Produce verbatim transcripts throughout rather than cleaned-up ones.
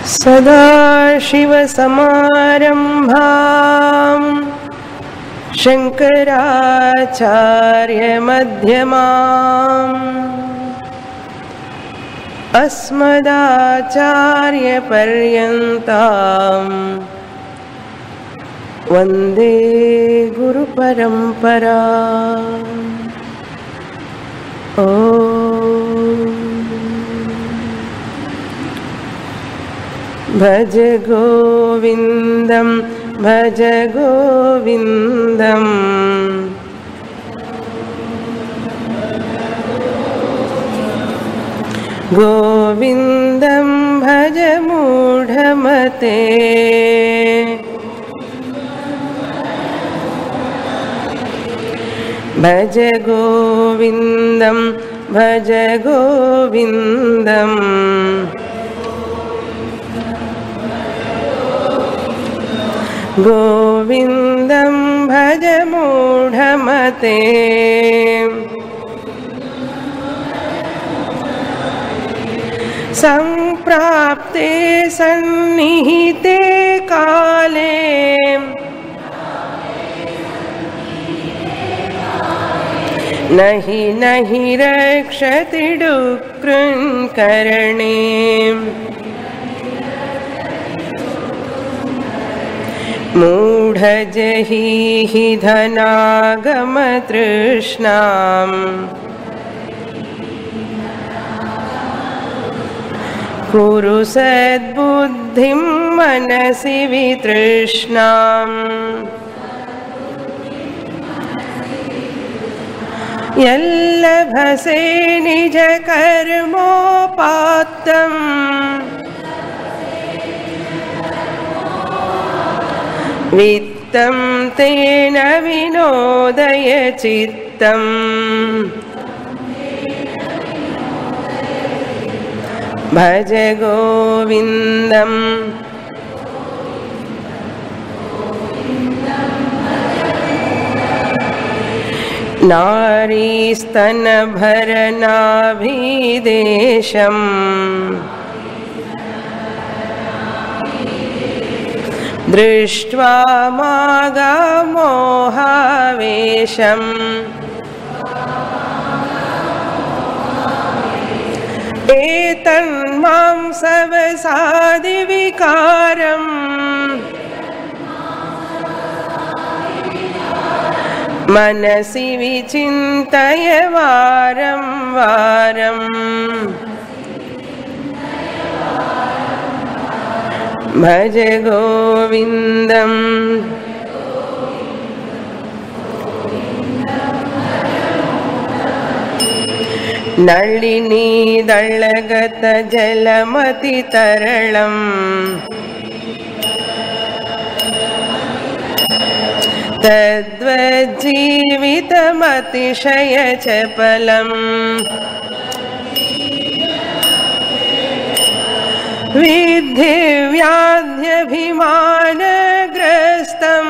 सदाशिवसमारम्भां शङ्कराचार्यमध्यमाम् अस्मदाचार्यपर्यन्तां वन्दे गुरुपरम्परा। ॐ भज गोविन्दं भज गोविन्दम् गोविन्दं भज मूढमते। भज गोविन्दं भज गोविन्दम् गोविन्दं भज मूढमते। सम्प्राप्ते सन्निहिते काले नहि नहि रक्षति डुक्कृङ्करणे। मूढजहीहि धनागमतृष्णाम् कुरु सद्बुद्धिं मनसि वितृष्णाम्। यल्लभसे निजकर्मोपात्तम् वित्तं तेन विनोदय चित्तम्। भज गोविन्दं नारीस्तनभरनाभिदेशम् दृष्ट्वा मागामोहावेशम्। एतन्मां सवसादिविकारम् मनसि विचिन्तय वारं वारम्। भज गोविन्दं नलिनी दळगत जलमति तरलम् तद्वज्जीवितमतिशय चपलम्। विद्धि व्याध्यभिमानग्रस्तम्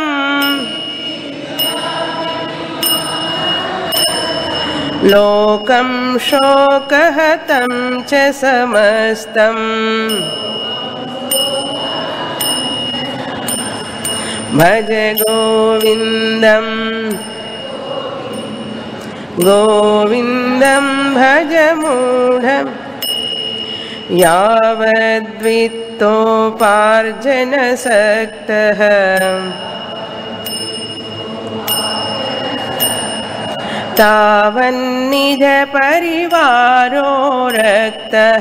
लोकं शोकहतं च समस्तम्। भज गोविन्दं गोविन्दं भज मूढम् यावद्वित्तोपार्जनसक्तः तावन्निज परिवारो रक्तः।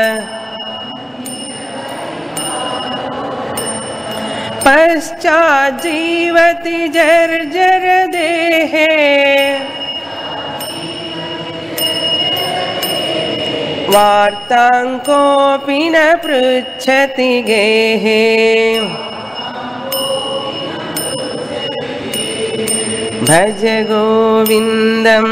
पश्चाज्जीवति जर्जर देहे वार्तां कोऽपि न पृच्छति गेहे। भज गोविन्दं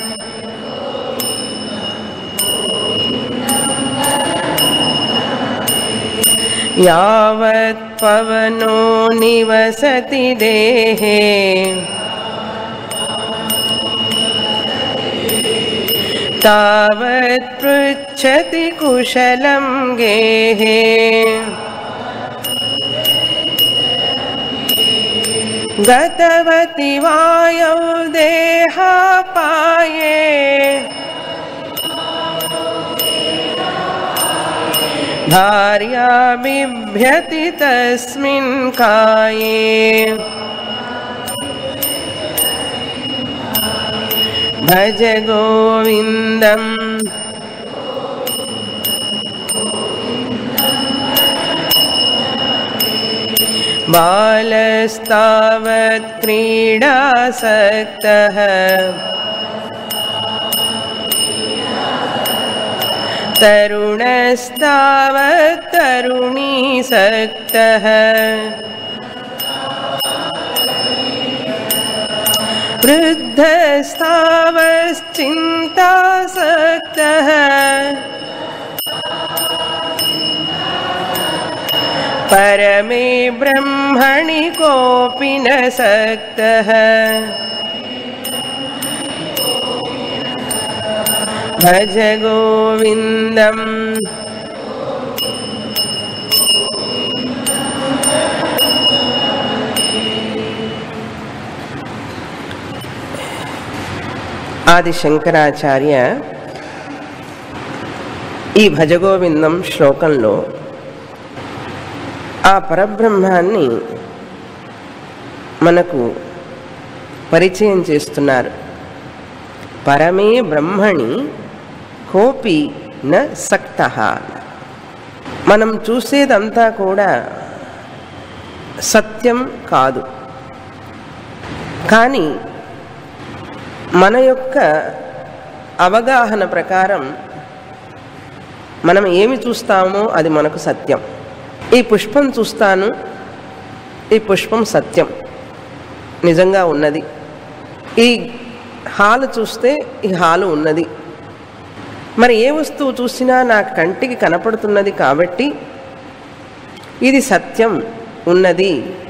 यावत् पवनो निवसति देहे तावत् पृच्छति कुशलं गेहे। गतवति वायौ देहापाये भार्या बिभ्यति तस्मिन् काये भज गोविन्दम् बालस्तावत् क्रीडासक्तः तरुणस्तावत् तरुणीसक्तः वृद्धस्तावश्चिन्तासक्तः परमे ब्रह्मणि कोऽपि न सक्तः भज गोविन्दम् ఆది శంకరాచార్య ఈ భజగోవిందం శ్లోకంలో ఆ పరబ్రహ్మాన్ని మనకు పరిచయం చేస్తున్నారు. పరమే బ్రహ్మణి కోపి న సక్తః. మనం చూసేదంతా కూడా సత్యం కాదు, కానీ మన యొక్క అవగాహన ప్రకారం మనం ఏమి చూస్తామో అది మనకు సత్యం. ఈ పుష్పం చూస్తాను, ఈ పుష్పం సత్యం, నిజంగా ఉన్నది. ఈ హాలు చూస్తే ఈ హాలు ఉన్నది. మరి ఏ వస్తువు చూసినా నా కంటికి కనపడుతున్నది కాబట్టి ఇది సత్యం ఉన్నది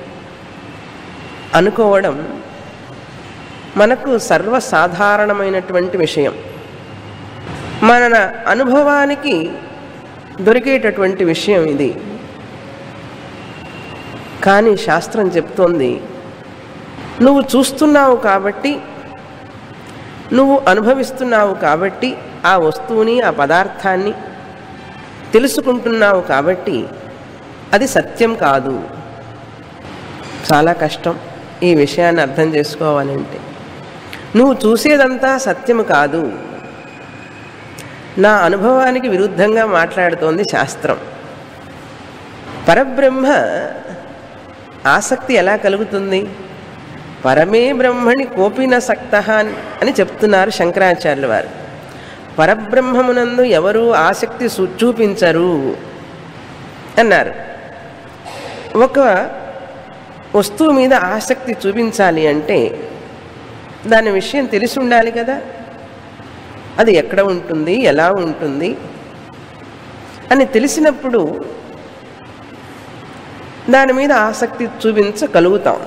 అనుకోవడం మనకు సర్వసాధారణమైనటువంటి విషయం. మన అనుభవానికి దొరికేటటువంటి విషయం ఇది. కానీ శాస్త్రం చెప్తోంది, నువ్వు చూస్తున్నావు కాబట్టి, నువ్వు అనుభవిస్తున్నావు కాబట్టి, ఆ వస్తువుని ఆ పదార్థాన్ని తెలుసుకుంటున్నావు కాబట్టి అది సత్యం కాదు. చాలా కష్టం ఈ విషయాన్ని అర్థం చేసుకోవాలంటే. నువ్వు చూసేదంతా సత్యం కాదు, నా అనుభవానికి విరుద్ధంగా మాట్లాడుతోంది శాస్త్రం. పరబ్రహ్మ ఆసక్తి ఎలా కలుగుతుంది? పరమే బ్రహ్మణి కోపిన సక్తః అని చెప్తున్నారు శంకరాచార్యుల వారు. పరబ్రహ్మమునందు ఎవరు ఆసక్తి చూపించరు అన్నారు. ఒక వస్తువు మీద ఆసక్తి చూపించాలి అంటే దాని విషయం తెలిసి ఉండాలి కదా. అది ఎక్కడ ఉంటుంది, ఎలా ఉంటుంది అని తెలిసినప్పుడు దాని మీద ఆసక్తి చూపించగలుగుతాం.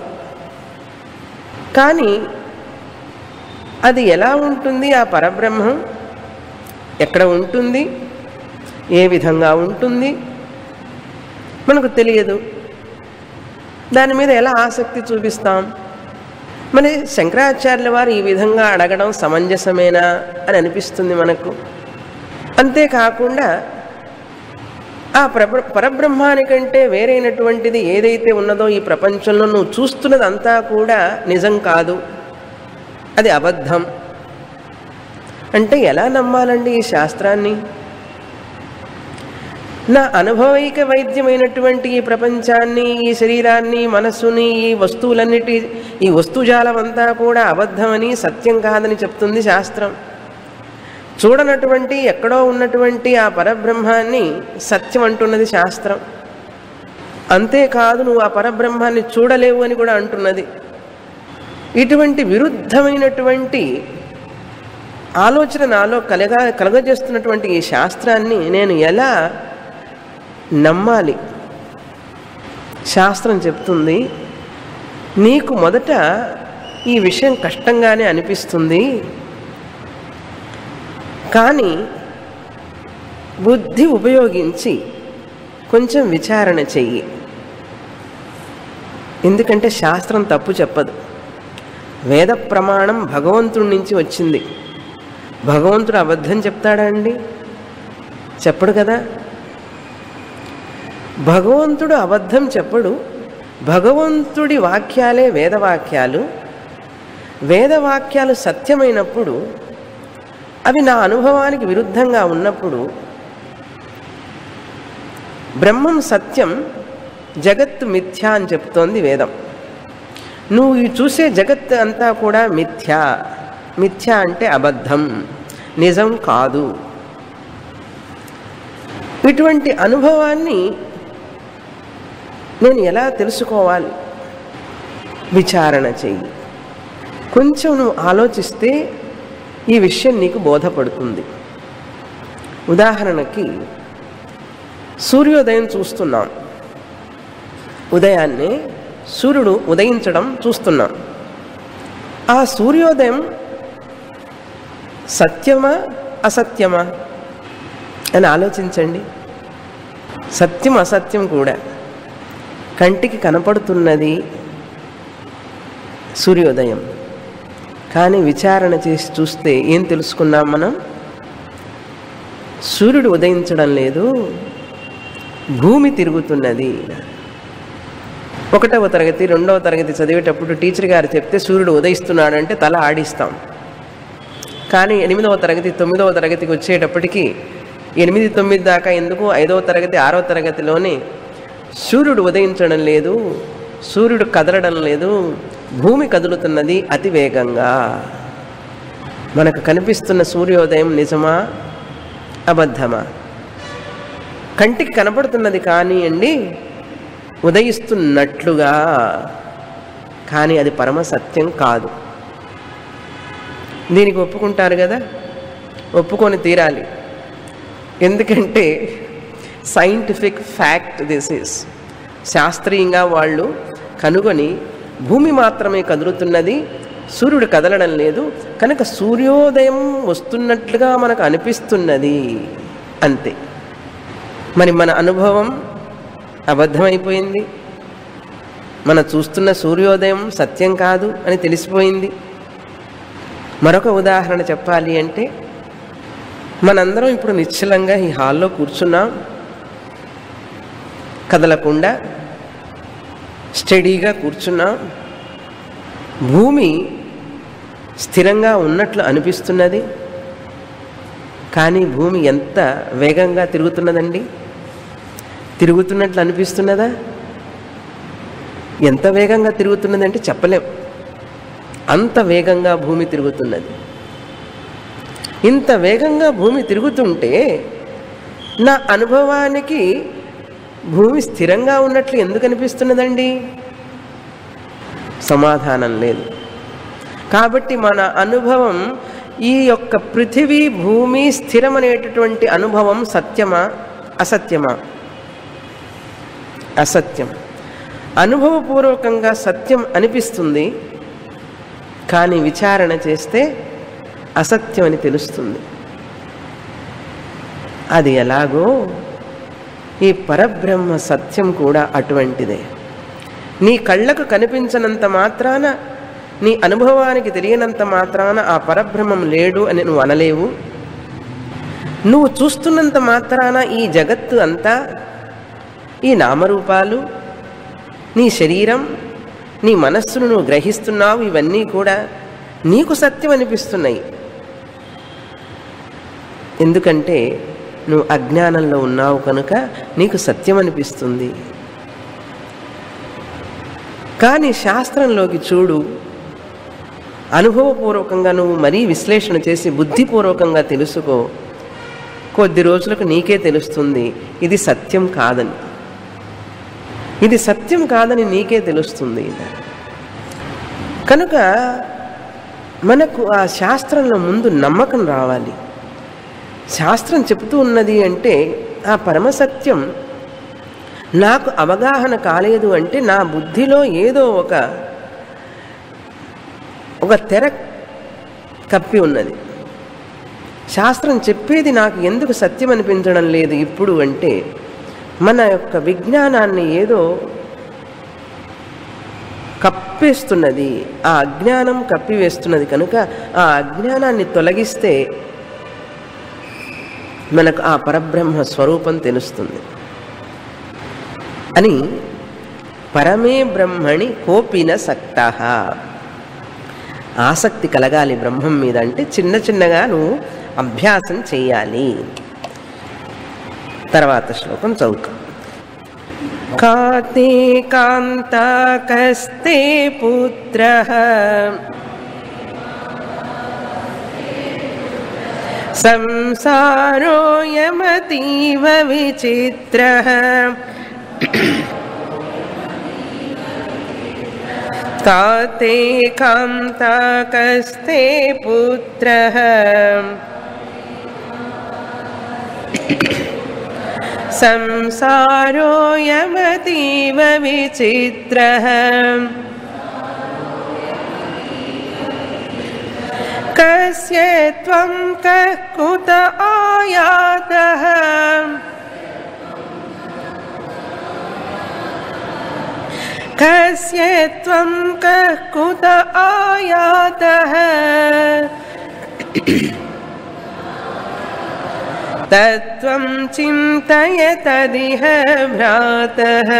కానీ అది ఎలా ఉంటుంది, ఆ పరబ్రహ్మం ఎక్కడ ఉంటుంది, ఏ విధంగా ఉంటుంది మనకు తెలియదు. దాని మీద ఎలా ఆసక్తి చూపిస్తాం? మరి శంకరాచార్యుల వారు ఈ విధంగా అడగడం సమంజసమేనా అని అనిపిస్తుంది మనకు. అంతేకాకుండా ఆ పరబ్ర పరబ్రహ్మానికంటే వేరైనటువంటిది ఏదైతే ఉన్నదో ఈ ప్రపంచంలో నువ్వు చూస్తున్నదంతా కూడా నిజం కాదు, అది అబద్ధం అంటే ఎలా నమ్మాలండి ఈ శాస్త్రాన్ని? నా అనుభవైక వైద్యమైనటువంటి ఈ ప్రపంచాన్ని, ఈ శరీరాన్ని, మనస్సుని, ఈ వస్తువులన్నిటి, ఈ వస్తుజాలం అంతా కూడా అబద్ధమని, సత్యం కాదని చెప్తుంది శాస్త్రం. చూడనటువంటి ఎక్కడో ఉన్నటువంటి ఆ పరబ్రహ్మాన్ని సత్యం అంటున్నది శాస్త్రం. అంతేకాదు నువ్వు ఆ పరబ్రహ్మాన్ని చూడలేవు అని కూడా అంటున్నది. ఇటువంటి విరుద్ధమైనటువంటి ఆలోచన నాలో కలగ కలగజేస్తున్నటువంటి ఈ శాస్త్రాన్ని నేను ఎలా నమ్మాలి? శాస్త్రం చెప్తుంది, నీకు మొదట ఈ విషయం కష్టంగానే అనిపిస్తుంది, కానీ బుద్ధి ఉపయోగించి కొంచెం విచారణ చెయ్యి. ఎందుకంటే శాస్త్రం తప్పు చెప్పదు. వేద ప్రమాణం భగవంతుడి నుంచి వచ్చింది. భగవంతుడు అబద్ధం చెప్తాడా అండి? చెప్పడు కదా. భగవంతుడు అబద్ధం చెప్పడు. భగవంతుడి వాక్యాలే వేదవాక్యాలు. వేదవాక్యాలు సత్యమైనప్పుడు, అవి నా అనుభవానికి విరుద్ధంగా ఉన్నప్పుడు, బ్రహ్మం సత్యం, జగత్తు మిథ్యా అని చెప్తోంది వేదం. నువ్వు ఈ చూసే జగత్తు అంతా కూడా మిథ్యా. మిథ్యా అంటే అబద్ధం, నిజం కాదు. ఇటువంటి అనుభవాన్ని నేను ఎలా తెలుసుకోవాలి? విచారణ చెయ్యి. కొంచెం నువ్వు ఆలోచిస్తే ఈ విషయం నీకు బోధపడుతుంది. ఉదాహరణకి సూర్యోదయం చూస్తున్నాం. ఉదయాన్నే సూర్యుడు ఉదయించడం చూస్తున్నాం. ఆ సూర్యోదయం సత్యమా అసత్యమా అని ఆలోచించండి. సత్యం అసత్యం కూడా. కంటికి కనపడుతున్నది సూర్యోదయం. కానీ విచారణ చేసి చూస్తే ఏం తెలుసుకున్నాం మనం? సూర్యుడు ఉదయించడం లేదు, భూమి తిరుగుతున్నది. ఒకటవ తరగతి రెండవ తరగతి చదివేటప్పుడు టీచర్ గారు చెప్తే సూర్యుడు ఉదయిస్తున్నాడంటే తల ఆడిస్తాం. కానీ ఎనిమిదవ తరగతి తొమ్మిదవ తరగతికి వచ్చేటప్పటికి ఎనిమిది తొమ్మిది దాకా ఎందుకు, ఐదవ తరగతి ఆరవ తరగతిలోనే సూర్యుడు ఉదయించడం లేదు, సూర్యుడు కదలడం లేదు, భూమి కదులుతున్నది అతి వేగంగా. మనకు కనిపిస్తున్న సూర్యోదయం నిజమా అబద్ధమా? కంటికి కనపడుతున్నది కానీ అండి ఉదయిస్తున్నట్లుగా, కానీ అది పరమ సత్యం కాదు. దీనికి ఒప్పుకుంటారు కదా, ఒప్పుకొని తీరాలి. ఎందుకంటే సైంటిఫిక్ ఫ్యాక్ట్ దిస్ ఈస్. శాస్త్రీయంగా వాళ్ళు కనుగొని భూమి మాత్రమే కదులుతున్నది, సూర్యుడు కదలడం లేదు, కనుక సూర్యోదయం వస్తున్నట్లుగా మనకు అనిపిస్తున్నది అంతే. మరి మన అనుభవం అబద్ధమైపోయింది. మన చూస్తున్న సూర్యోదయం సత్యం కాదు అని తెలిసిపోయింది. మరొక ఉదాహరణ చెప్పాలి అంటే, మనందరం ఇప్పుడు నిశ్చలంగా ఈ హాల్లో కూర్చున్నాం, కదలకుండా స్టడీగా కూర్చున్నాం. భూమి స్థిరంగా ఉన్నట్లు అనిపిస్తున్నది, కానీ భూమి ఎంత వేగంగా తిరుగుతున్నదండి? తిరుగుతున్నట్లు అనిపిస్తున్నదా? ఎంత వేగంగా తిరుగుతున్నదంటే చెప్పలేం. అంత వేగంగా భూమి తిరుగుతున్నది. ఇంత వేగంగా భూమి తిరుగుతుంటే నా అనుభవానికి భూమి స్థిరంగా ఉన్నట్లు ఎందుకు అనిపిస్తున్నదండి? సమాధానం లేదు. కాబట్టి మన అనుభవం, ఈ యొక్క పృథివీ భూమి స్థిరమనేటటువంటి అనుభవం సత్యమా అసత్యమా? అసత్యం. అనుభవపూర్వకంగా సత్యం అనిపిస్తుంది, కానీ విచారణ చేస్తే అసత్యం అని తెలుస్తుంది. అది ఎలాగో ఈ పరబ్రహ్మ సత్యం కూడా అటువంటిదే. నీ కళ్ళకు కనిపించనంత మాత్రాన, నీ అనుభవానికి తెలియనంత మాత్రాన ఆ పరబ్రహ్మం లేడు అని నువ్వు అనలేవు. నువ్వు చూస్తున్నంత మాత్రాన ఈ జగత్తు అంతా, ఈ నామరూపాలు, నీ శరీరం, నీ మనస్సును నువ్వు గ్రహిస్తున్నావు, ఇవన్నీ కూడా నీకు సత్యం అనిపిస్తున్నాయి. ఎందుకంటే నువ్వు అజ్ఞానంలో ఉన్నావు కనుక నీకు సత్యం అనిపిస్తుంది. కానీ శాస్త్రంలోకి చూడు, అనుభవపూర్వకంగా నువ్వు మరీ విశ్లేషణ చేసి బుద్ధిపూర్వకంగా తెలుసుకో, కొద్ది రోజులకు నీకే తెలుస్తుంది ఇది సత్యం కాదని. ఇది సత్యం కాదని నీకే తెలుస్తుంది. కనుక మనకు ఆ శాస్త్రంలో ముందు నమ్మకం రావాలి. శాస్త్రం చెబుతూ ఉన్నది అంటే ఆ పరమసత్యం నాకు అవగాహన కాలేదు అంటే నా బుద్ధిలో ఏదో ఒక ఒక తెర కప్పి ఉన్నది. శాస్త్రం చెప్పేది నాకు ఎందుకు సత్యం అనిపించడం లేదు ఇప్పుడు అంటే, మన యొక్క విజ్ఞానాన్ని ఏదో కప్పేస్తున్నది, ఆ అజ్ఞానం కప్పివేస్తున్నది కనుక ఆ అజ్ఞానాన్ని తొలగిస్తే మనకు ఆ పరబ్రహ్మ స్వరూపం తెలుస్తుంది అని పరమే బ్రహ్మణి కోపిన సక్తః. ఆసక్తి కలగాలి బ్రహ్మం మీద అంటే చిన్న చిన్నగా నువ్వు అభ్యాసం చేయాలి. తర్వాత శ్లోకం చదువుతాం. కాతే కాంతాకస్తే పుత్రః సంసారోయమతీవ విచిత్రః కాతే కాంతాకస్తే పుత్రః సంసారోయమతీవ విచిత్రః కస్య త్వం కః కుత ఆయాతః కస్య త్వం కః కుత ఆయాతః తత్వం చింతయ తదిహ భ్రాతః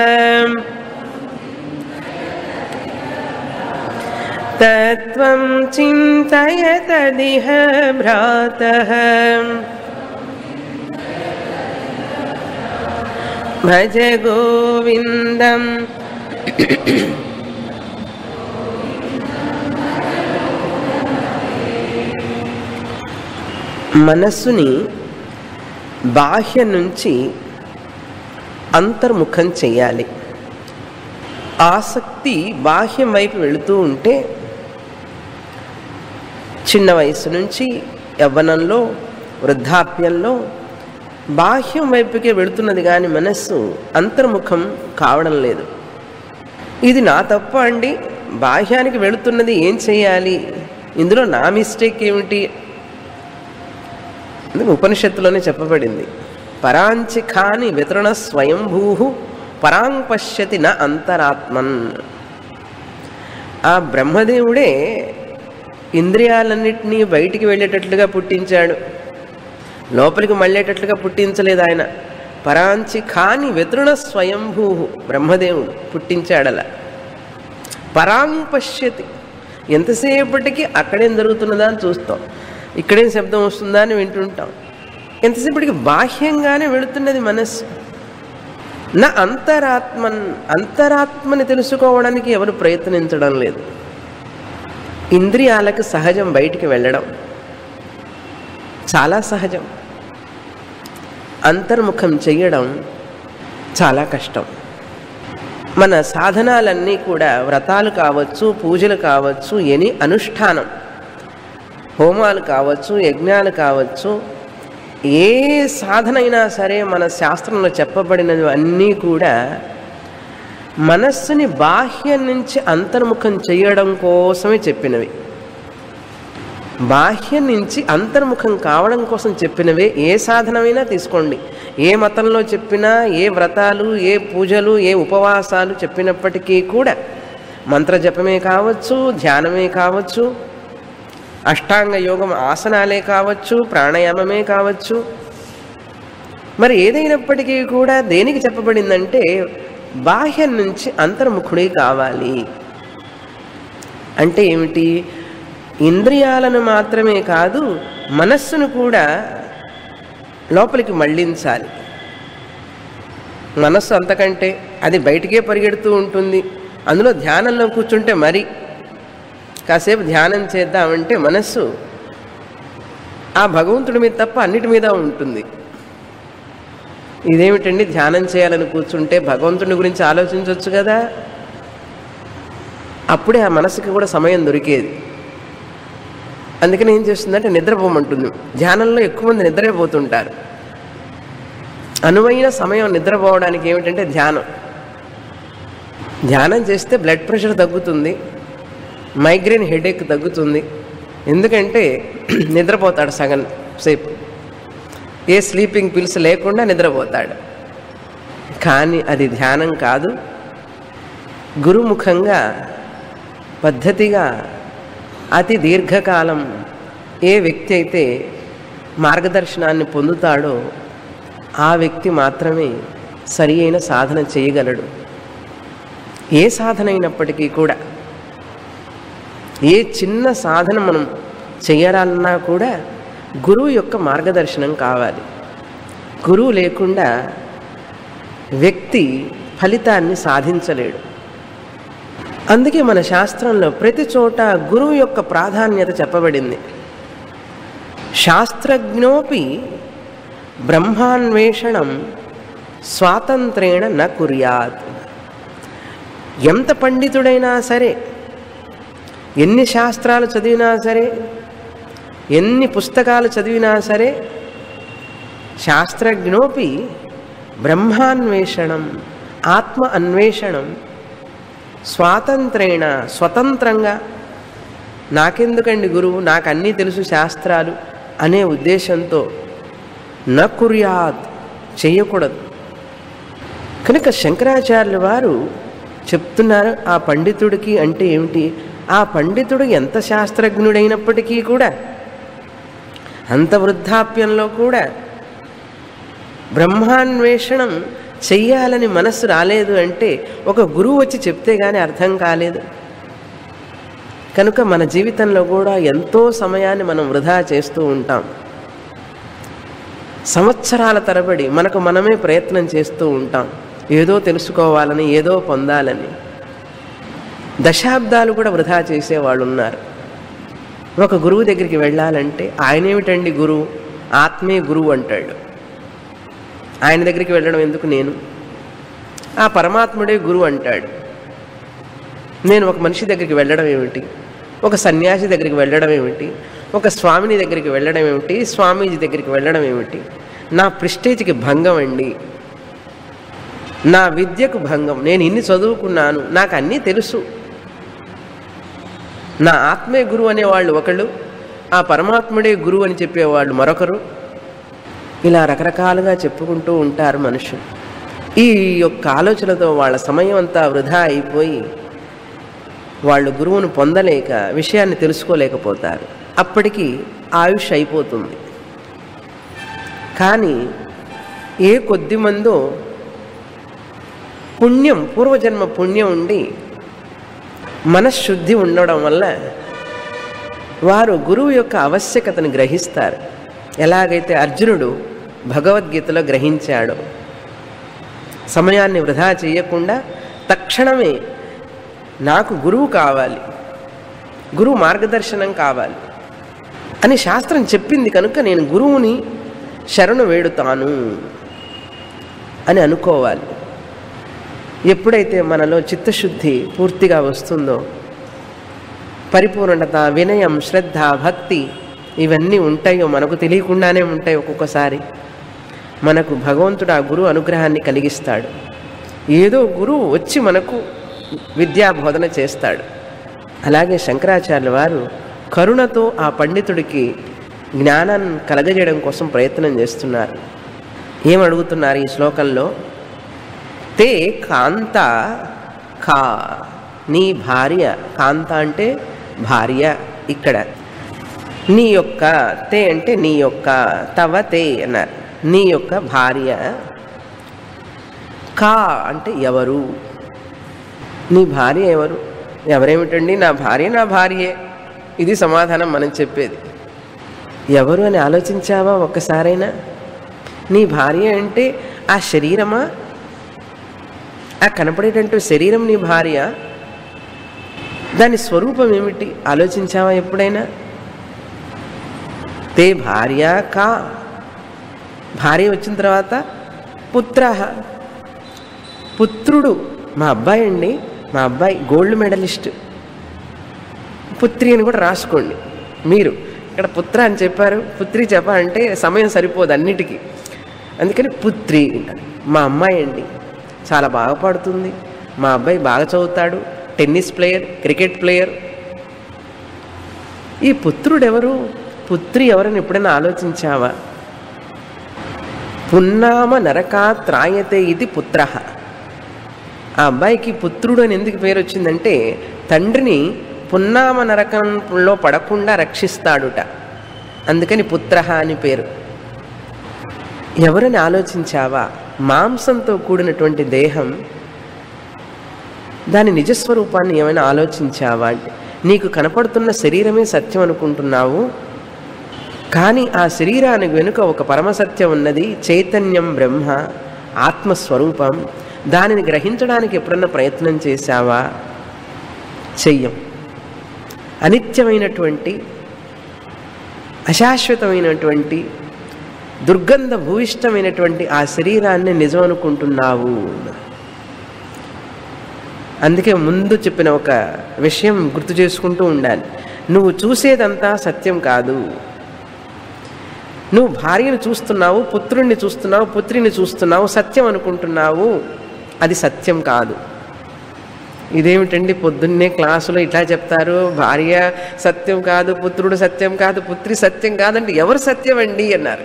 తత్వం చింతయ తదిహ భ్రాతః భజ గోవిందం మనస్సుని బాహ్యం నుంచి అంతర్ముఖం చేయాలి. ఆసక్తి బాహ్యం వైపు వెళుతూ ఉంటే చిన్న వయసు నుంచి యవ్వనంలో వృద్ధాప్యంలో బాహ్యం వైపుకే వెళుతున్నది కానీ మనస్సు అంతర్ముఖం కావడం లేదు. ఇది నా తప్పు అండి, బాహ్యానికి వెళుతున్నది, ఏం చేయాలి, ఇందులో నా మిస్టేక్ ఏమిటి? అందుకు ఉపనిషత్తులోనే చెప్పబడింది, పరాంచి ఖాని వితరణ స్వయంభూ పరాంగ్ పశ్యతి న అంతరాత్మన్. ఆ బ్రహ్మదేవుడే ఇంద్రియాలన్నింటినీ బయటికి వెళ్ళేటట్లుగా పుట్టించాడు, లోపలికి మళ్ళేటట్లుగా పుట్టించలేదు ఆయన. పరాంచి ఖాని వితృణ స్వయంభూ బ్రహ్మదేవుడు పుట్టించాడలా. పరాంగ్ పశ్యతి, ఎంతసేపటికి అక్కడేం జరుగుతున్నదా అని చూస్తాం, ఇక్కడేం శబ్దం వస్తుందా అని వింటుంటాం. ఎంతసేపటికి బాహ్యంగానే వెళుతున్నది మనస్సు. నా అంతరాత్మన్, అంతరాత్మని తెలుసుకోవడానికి ఎవరు ప్రయత్నించడం లేదు. ఇంద్రియాలకు సహజం బయటికి వెళ్ళడం, చాలా సహజం. అంతర్ముఖం చెయ్యడం చాలా కష్టం. మన సాధనాలన్నీ కూడా వ్రతాలు కావచ్చు, పూజలు కావచ్చు, ఎని అనుష్ఠానం, హోమాలు కావచ్చు, యజ్ఞాలు కావచ్చు, ఏ సాధన అయినా సరే మన శాస్త్రంలో చెప్పబడినవి అన్నీ కూడా మనస్సుని బాహ్యం నుంచి అంతర్ముఖం చేయడం కోసమే చెప్పినవి. బాహ్యం నుంచి అంతర్ముఖం కావడం కోసం చెప్పినవే. ఏ సాధనమైనా తీసుకోండి, ఏ మతంలో చెప్పినా, ఏ వ్రతాలు, ఏ పూజలు, ఏ ఉపవాసాలు చెప్పినప్పటికీ కూడా, మంత్రజపమే కావచ్చు, ధ్యానమే కావచ్చు, అష్టాంగ యోగం ఆసనాలే కావచ్చు, ప్రాణాయామమే కావచ్చు, మరి ఏదైనప్పటికీ కూడా దేనికి చెప్పబడిందంటే బాహ్యం నుంచి అంతర్ముఖుడే కావాలి. అంటే ఏమిటి? ఇంద్రియాలను మాత్రమే కాదు, మనస్సును కూడా లోపలికి మళ్ళించాలి. మనస్సు అంతకంటే అది బయటికే పరిగెడుతూ ఉంటుంది. అందులో ధ్యానంలో కూర్చుంటే మరి కాసేపు ధ్యానం చేద్దామంటే మనస్సు ఆ భగవంతుడి మీద తప్ప అన్నిటి మీద ఉంటుంది. ఇదేమిటండి, ధ్యానం చేయాలని కూర్చుంటే భగవంతుడి గురించి ఆలోచించవచ్చు కదా. అప్పుడే ఆ మనసుకి కూడా సమయం దొరికేది. అందుకని ఏం చేస్తుందంటే నిద్రపోమంటుంది. ధ్యానంలో ఎక్కువ మంది నిద్రపోతుంటారు. అనువైన సమయం నిద్రపోవడానికి ఏమిటంటే ధ్యానం. ధ్యానం చేస్తే బ్లడ్ ప్రెషర్ తగ్గుతుంది, మైగ్రేన్ హెడేక్ తగ్గుతుంది. ఎందుకంటే నిద్రపోతాడు సగం సేపు, ఏ స్లీపింగ్ పిల్స్ లేకుండా నిద్రపోతాడు. కానీ అది ధ్యానం కాదు. గురుముఖంగా పద్ధతిగా అతి దీర్ఘకాలం ఏ వ్యక్తి అయితే మార్గదర్శనాన్ని పొందుతాడో ఆ వ్యక్తి మాత్రమే సరి అయిన సాధన చేయగలడు. ఏ సాధన అయినప్పటికీ కూడా, ఏ చిన్న సాధన మనం చేయాలన్నా కూడా గురువు యొక్క మార్గదర్శనం కావాలి. గురువు లేకుండా వ్యక్తి ఫలితాన్ని సాధించలేడు. అందుకే మన శాస్త్రంలో ప్రతి చోట గురువు యొక్క ప్రాధాన్యత చెప్పబడింది. శాస్త్రజ్ఞోపి బ్రహ్మాన్వేషణం స్వాతంత్రేణ న కుర్యాత్. ఎంత పండితుడైనా సరే, ఎన్ని శాస్త్రాలు చదివినా సరే, ఎన్ని పుస్తకాలు చదివినా సరే, శాస్త్రజ్ఞోపి బ్రహ్మాన్వేషణం ఆత్మ అన్వేషణం స్వాతంత్రేణ స్వతంత్రంగా, నాకెందుకండి గురువు, నాకు అన్నీ తెలుసు శాస్త్రాలు అనే ఉద్దేశంతో న కుర్యాత్ చేయకూడదు. కనుక శంకరాచార్యుల వారు చెప్తున్నారు ఆ పండితుడికి అంటే ఏమిటి, ఆ పండితుడు ఎంత శాస్త్రజ్ఞుడైనప్పటికీ కూడా, అంత వృద్ధాప్యంలో కూడా బ్రహ్మాన్వేషణం చెయ్యాలని మనస్సు రాలేదు అంటే ఒక గురువు వచ్చి చెప్తే కానీ అర్థం కాలేదు. కనుక మన జీవితంలో కూడా ఎంతో సమయాన్ని మనం వృధా చేస్తూ ఉంటాం. సంవత్సరాల తరబడి మనకు మనమే ప్రయత్నం చేస్తూ ఉంటాం, ఏదో తెలుసుకోవాలని, ఏదో పొందాలని. దశాబ్దాలు కూడా వృధా చేసేవాళ్ళు ఉన్నారు. ఒక గురువు దగ్గరికి వెళ్ళాలంటే ఆయనేమిటండి గురువు, ఆత్మే గురువు అంటాడు. ఆయన దగ్గరికి వెళ్ళడం ఎందుకు నేను, ఆ పరమాత్ముడే గురువు అంటాడు. నేను ఒక మనిషి దగ్గరికి వెళ్ళడం ఏమిటి, ఒక సన్యాసి దగ్గరికి వెళ్ళడం ఏమిటి, ఒక స్వామిని దగ్గరికి వెళ్ళడం ఏమిటి, స్వామీజీ దగ్గరికి వెళ్ళడం ఏమిటి, నా ప్రెస్టేజ్కి భంగం అండి, నా విద్యకు భంగం, నేను ఇన్ని చదువుకున్నాను, నాకు అన్నీ తెలుసు, నా ఆత్మే గురువు అనేవాళ్ళు ఒకళ్ళు, ఆ పరమాత్ముడే గురువు అని చెప్పేవాళ్ళు మరొకరు. ఇలా రకరకాలుగా చెప్పుకుంటూ ఉంటారు మనుషులు. ఈ యొక్క ఆలోచనతో వాళ్ళ సమయం అంతా వృధా అయిపోయి వాళ్ళు గురువును పొందలేక విషయాన్ని తెలుసుకోలేకపోతారు. అప్పటికి ఆయుష్ అయిపోతుంది. కానీ ఏ కొద్ది మందో పుణ్యం, పూర్వజన్మ పుణ్యం ఉండి మనశ్శుద్ధి ఉండడం వల్ల వారు గురువు యొక్క ఆవశ్యకతను గ్రహిస్తారు. ఎలాగైతే అర్జునుడు భగవద్గీతలో గ్రహించాడు, సమయాన్ని వృధా చేయకుండా తక్షణమే నాకు గురువు కావాలి, గురువు మార్గదర్శనం కావాలి అని శాస్త్రం చెప్పింది కనుక నేను గురువుని శరణు వేడుతాను అని అనుకోవాలి. ఎప్పుడైతే మనలో చిత్తశుద్ధి పూర్తిగా వస్తుందో, పరిపూర్ణత, వినయం, శ్రద్ధ, భక్తి ఇవన్నీ ఉంటాయో, మనకు తెలియకుండానే ఉంటాయి. ఒక్కొక్కసారి మనకు భగవంతుడు ఆ గురువు అనుగ్రహాన్ని కలిగిస్తాడు. ఏదో గురువు వచ్చి మనకు విద్యా బోధన చేస్తాడు. అలాగే శంకరాచార్యుల వారు కరుణతో ఆ పండితుడికి జ్ఞానాన్ని కలగజేయడం కోసం ప్రయత్నం చేస్తున్నారు. ఏమడుగుతున్నారు ఈ శ్లోకంలో, తే కాంత కా, నీ భార్య, కాంత అంటే భార్య, ఇక్కడ నీ యొక్క, తే అంటే నీ యొక్క, తవ తే అన్నారు, నీ యొక్క భార్య, కా అంటే ఎవరు, నీ భార్య ఎవరు, ఎవరేమిటండి, నా భార్య నా భార్యే, ఇది సమాధానం మనం చెప్పేది. ఎవరు అని ఆలోచించావా ఒక్కసారైనా? నీ భార్య అంటే ఆ శరీరమా, ఆ కనపడేటట్టు శరీరం నీ భార్య, దాని స్వరూపం ఏమిటి ఆలోచించావా ఎప్పుడైనా? తే భార్య కా, భార్య వచ్చిన తర్వాత పుత్ర, పుత్రుడు, మా అబ్బాయి అండి, మా అబ్బాయి గోల్డ్ మెడలిస్ట్, పుత్రి అని కూడా రాసుకోండి. మీరు ఇక్కడ పుత్ర అని చెప్పారు, పుత్రి చెప్పాలంటే సమయం సరిపోదు అన్నిటికీ, అందుకని పుత్రి. మా అమ్మాయి అండి చాలా బాగా పాడుతుంది, మా అబ్బాయి బాగా చదువుతాడు, టెన్నిస్ ప్లేయర్, క్రికెట్ ప్లేయర్. ఈ పుత్రుడెవరు, పుత్రి ఎవరని ఎప్పుడైనా ఆలోచించావా? పున్నామ నరకాత్రాయతే ఇది పుత్ర. ఆ అబ్బాయికి పుత్రుడు అని ఎందుకు పేరు వచ్చిందంటే తండ్రిని పున్నామ నరకంలో పడకుండా రక్షిస్తాడుట. అందుకని పుత్ర అని పేరు. ఎవరని ఆలోచించావా? మాంసంతో కూడినటువంటి దేహం, దాని నిజస్వరూపాన్ని ఏమైనా ఆలోచించావా అంటే నీకు కనపడుతున్న శరీరమే సత్యం అనుకుంటున్నావు, కానీ ఆ శరీరానికి వెనుక ఒక పరమసత్యం ఉన్నది, చైతన్యం, బ్రహ్మ, ఆత్మస్వరూపం. దానిని గ్రహించడానికి ఎప్పుడన్నా ప్రయత్నం చేశావా? చెయ్యం. అనిత్యమైనటువంటి, అశాశ్వతమైనటువంటి, దుర్గంధ భూయిష్టమైనటువంటి ఆ శరీరాన్ని నిజం అనుకుంటున్నావు. అందుకే ముందు చెప్పిన ఒక విషయం గుర్తు చేసుకుంటూ ఉండాలి. నువ్వు చూసేదంతా సత్యం కాదు. నువ్వు భార్యను చూస్తున్నావు, పుత్రుణ్ణి చూస్తున్నావు, పుత్రిని చూస్తున్నావు, సత్యం అనుకుంటున్నావు. అది సత్యం కాదు. ఇదేమిటండి పొద్దున్నే క్లాసులో ఇట్లా చెప్తారు, భార్య సత్యం కాదు, పుత్రుడు సత్యం కాదు, పుత్రి సత్యం కాదండి. ఎవరు సత్యం అండి అన్నారు.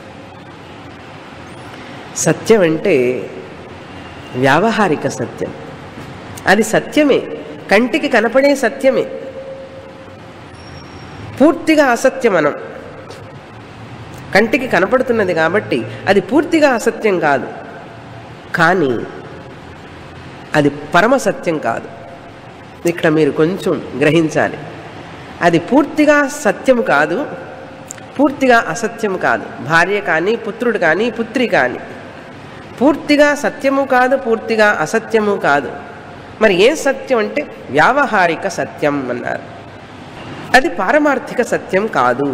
సత్యం అంటే వ్యావహారిక సత్యం. అది సత్యమే, కంటికి కనపడే సత్యమే, పూర్తిగా అసత్యం అనం. కంటికి కనపడుతున్నది కాబట్టి అది పూర్తిగా అసత్యం కాదు, కానీ అది పరమ సత్యం కాదు. ఇక్కడ మీరు కొంచెం గ్రహించాలి. అది పూర్తిగా సత్యం కాదు, పూర్తిగా అసత్యం కాదు. భార్య కానీ, పుత్రుడు కానీ, పుత్రి కానీ పూర్తిగా సత్యము కాదు, పూర్తిగా అసత్యము కాదు. మరి ఏం సత్యం అంటే వ్యావహారిక సత్యం అన్నారు. అది పారమార్థిక సత్యం కాదు.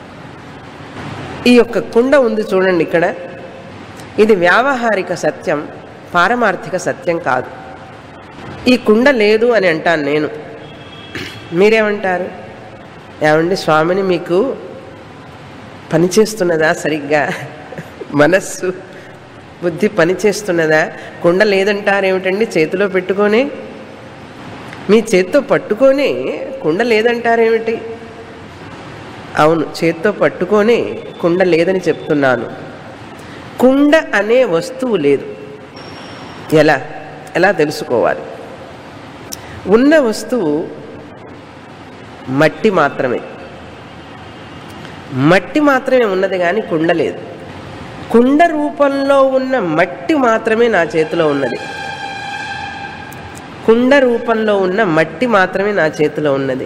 ఈ యొక్క కుండ ఉంది చూడండి ఇక్కడ, ఇది వ్యావహారిక సత్యం, పారమార్థిక సత్యం కాదు. ఈ కుండ లేదు అని అంటాను నేను. మీరేమంటారు? ఏమండి స్వామిని, మీకు పనిచేస్తున్నదా సరిగ్గా? మనస్సు బుద్ధి పనిచేస్తున్నదా? కుండ లేదంటారేమిటండి? చేతిలో పెట్టుకొని, మీ చేత్తో పట్టుకొని కుండ లేదంటారేమిటి? అవును, చేత్తో పట్టుకొని కుండ లేదని చెప్తున్నాను. కుండ అనే వస్తువు లేదు. ఎలా ఎలా తెలుసుకోవాలి? ఉన్న వస్తువు మట్టి మాత్రమే. మట్టి మాత్రమే ఉన్నది, కానీ కుండ లేదు. కుండ రూపంలో ఉన్న మట్టి మాత్రమే నా చేతిలో ఉన్నది. కుండ రూపంలో ఉన్న మట్టి మాత్రమే నా చేతిలో ఉన్నది.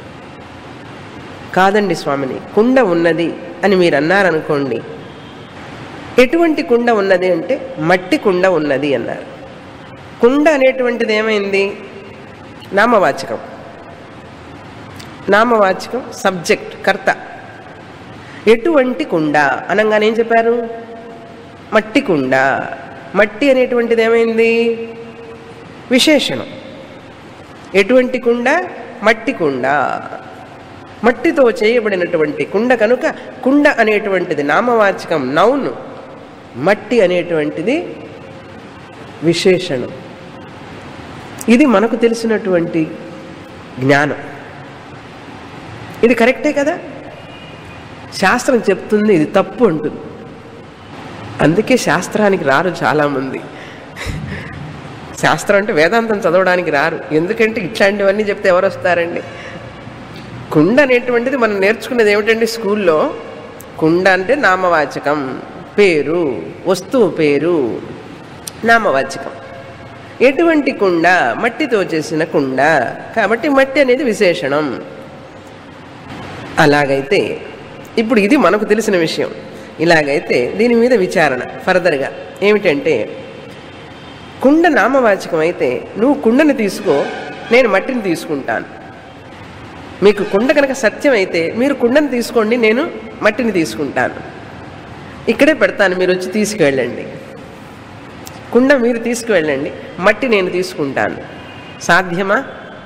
కాదండి స్వామిని, కుండ ఉన్నది అని మీరు అన్నారనుకోండి. ఎటువంటి కుండ ఉన్నది అంటే మట్టి కుండ ఉన్నది అన్నారు. కుండ అనేటువంటిది ఏమైంది? నామవాచకం. నామవాచకం, సబ్జెక్ట్, కర్త. ఎటువంటి కుండ అనగానే ఏం చెప్పారు? మట్టి కుండ. మట్టి అనేటువంటిది ఏమైంది? విశేషణం. ఎటువంటి కుండ? మట్టి కుండ. మట్టితో చేయబడినటువంటి కుండ కనుక కుండ అనేటువంటిది నామవాచకం, నౌన్. మట్టి అనేటువంటిది విశేషణం. ఇది మనకు తెలిసినటువంటి జ్ఞానం. ఇది కరెక్టే కదా? శాస్త్రం చెప్తుంది ఇది తప్పు అంటుంది. అందుకే శాస్త్రానికి రారు చాలామంది. శాస్త్రం అంటే వేదాంతం చదవడానికి రారు. ఎందుకంటే ఇట్లాంటివన్నీ చెప్తే ఎవరు వస్తారండి? కుండ అనేటువంటిది మనం నేర్చుకునేది ఏమిటండి స్కూల్లో? కుండ అంటే నామవాచకం, పేరు, వస్తువు పేరు, నామవాచకం. ఎటువంటి కుండ? మట్టితో చేసిన కుండ. కాబట్టి మట్టి అనేది విశేషణం. అలాగైతే ఇప్పుడు ఇది మనకు తెలిసిన విషయం. ఇలాగైతే దీని మీద విచారణ ఫర్దర్గా ఏమిటంటే, కుండ నామవాచకం అయితే నువ్వు కుండని తీసుకో, నేను మట్టిని తీసుకుంటాను. మీకు కుండ కనుక సత్యం అయితే మీరు కుండని తీసుకోండి, నేను మట్టిని తీసుకుంటాను. ఇక్కడే పెడతాను, మీరు వచ్చి తీసుకువెళ్ళండి. కుండ మీరు తీసుకువెళ్ళండి, మట్టి నేను తీసుకుంటాను. సాధ్యమా?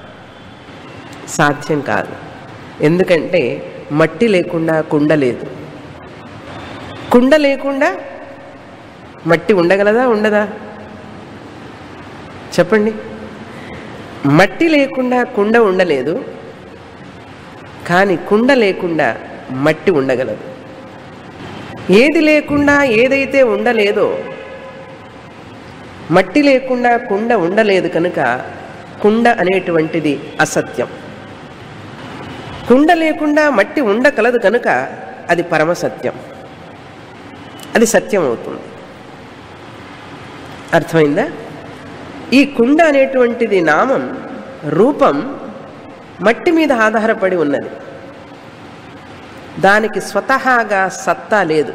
సాధ్యం కాదు. ఎందుకంటే మట్టి లేకుండా కుండ లేదు. కుండ లేకుండా మట్టి ఉండగలదా? ఉండదా? చెప్పండి. మట్టి లేకుండా కుండ ఉండలేదు, కానీ కుండ లేకుండా మట్టి ఉండగలదు. ఏది లేకుండా ఏదైతే ఉండలేదో, మట్టి లేకుండా కుండ ఉండలేదు కనుక కుండ అనేటువంటిది అసత్యం. కుండ లేకుండా మట్టి ఉండకలదు కనుక అది పరమసత్యం, అది సత్యం అవుతుంది. అర్థమైందా? ఈ కుండ అనేటువంటిది నామం, రూపం మట్టి మీద ఆధారపడి ఉన్నది. దానికి స్వతహాగా సత్తా లేదు.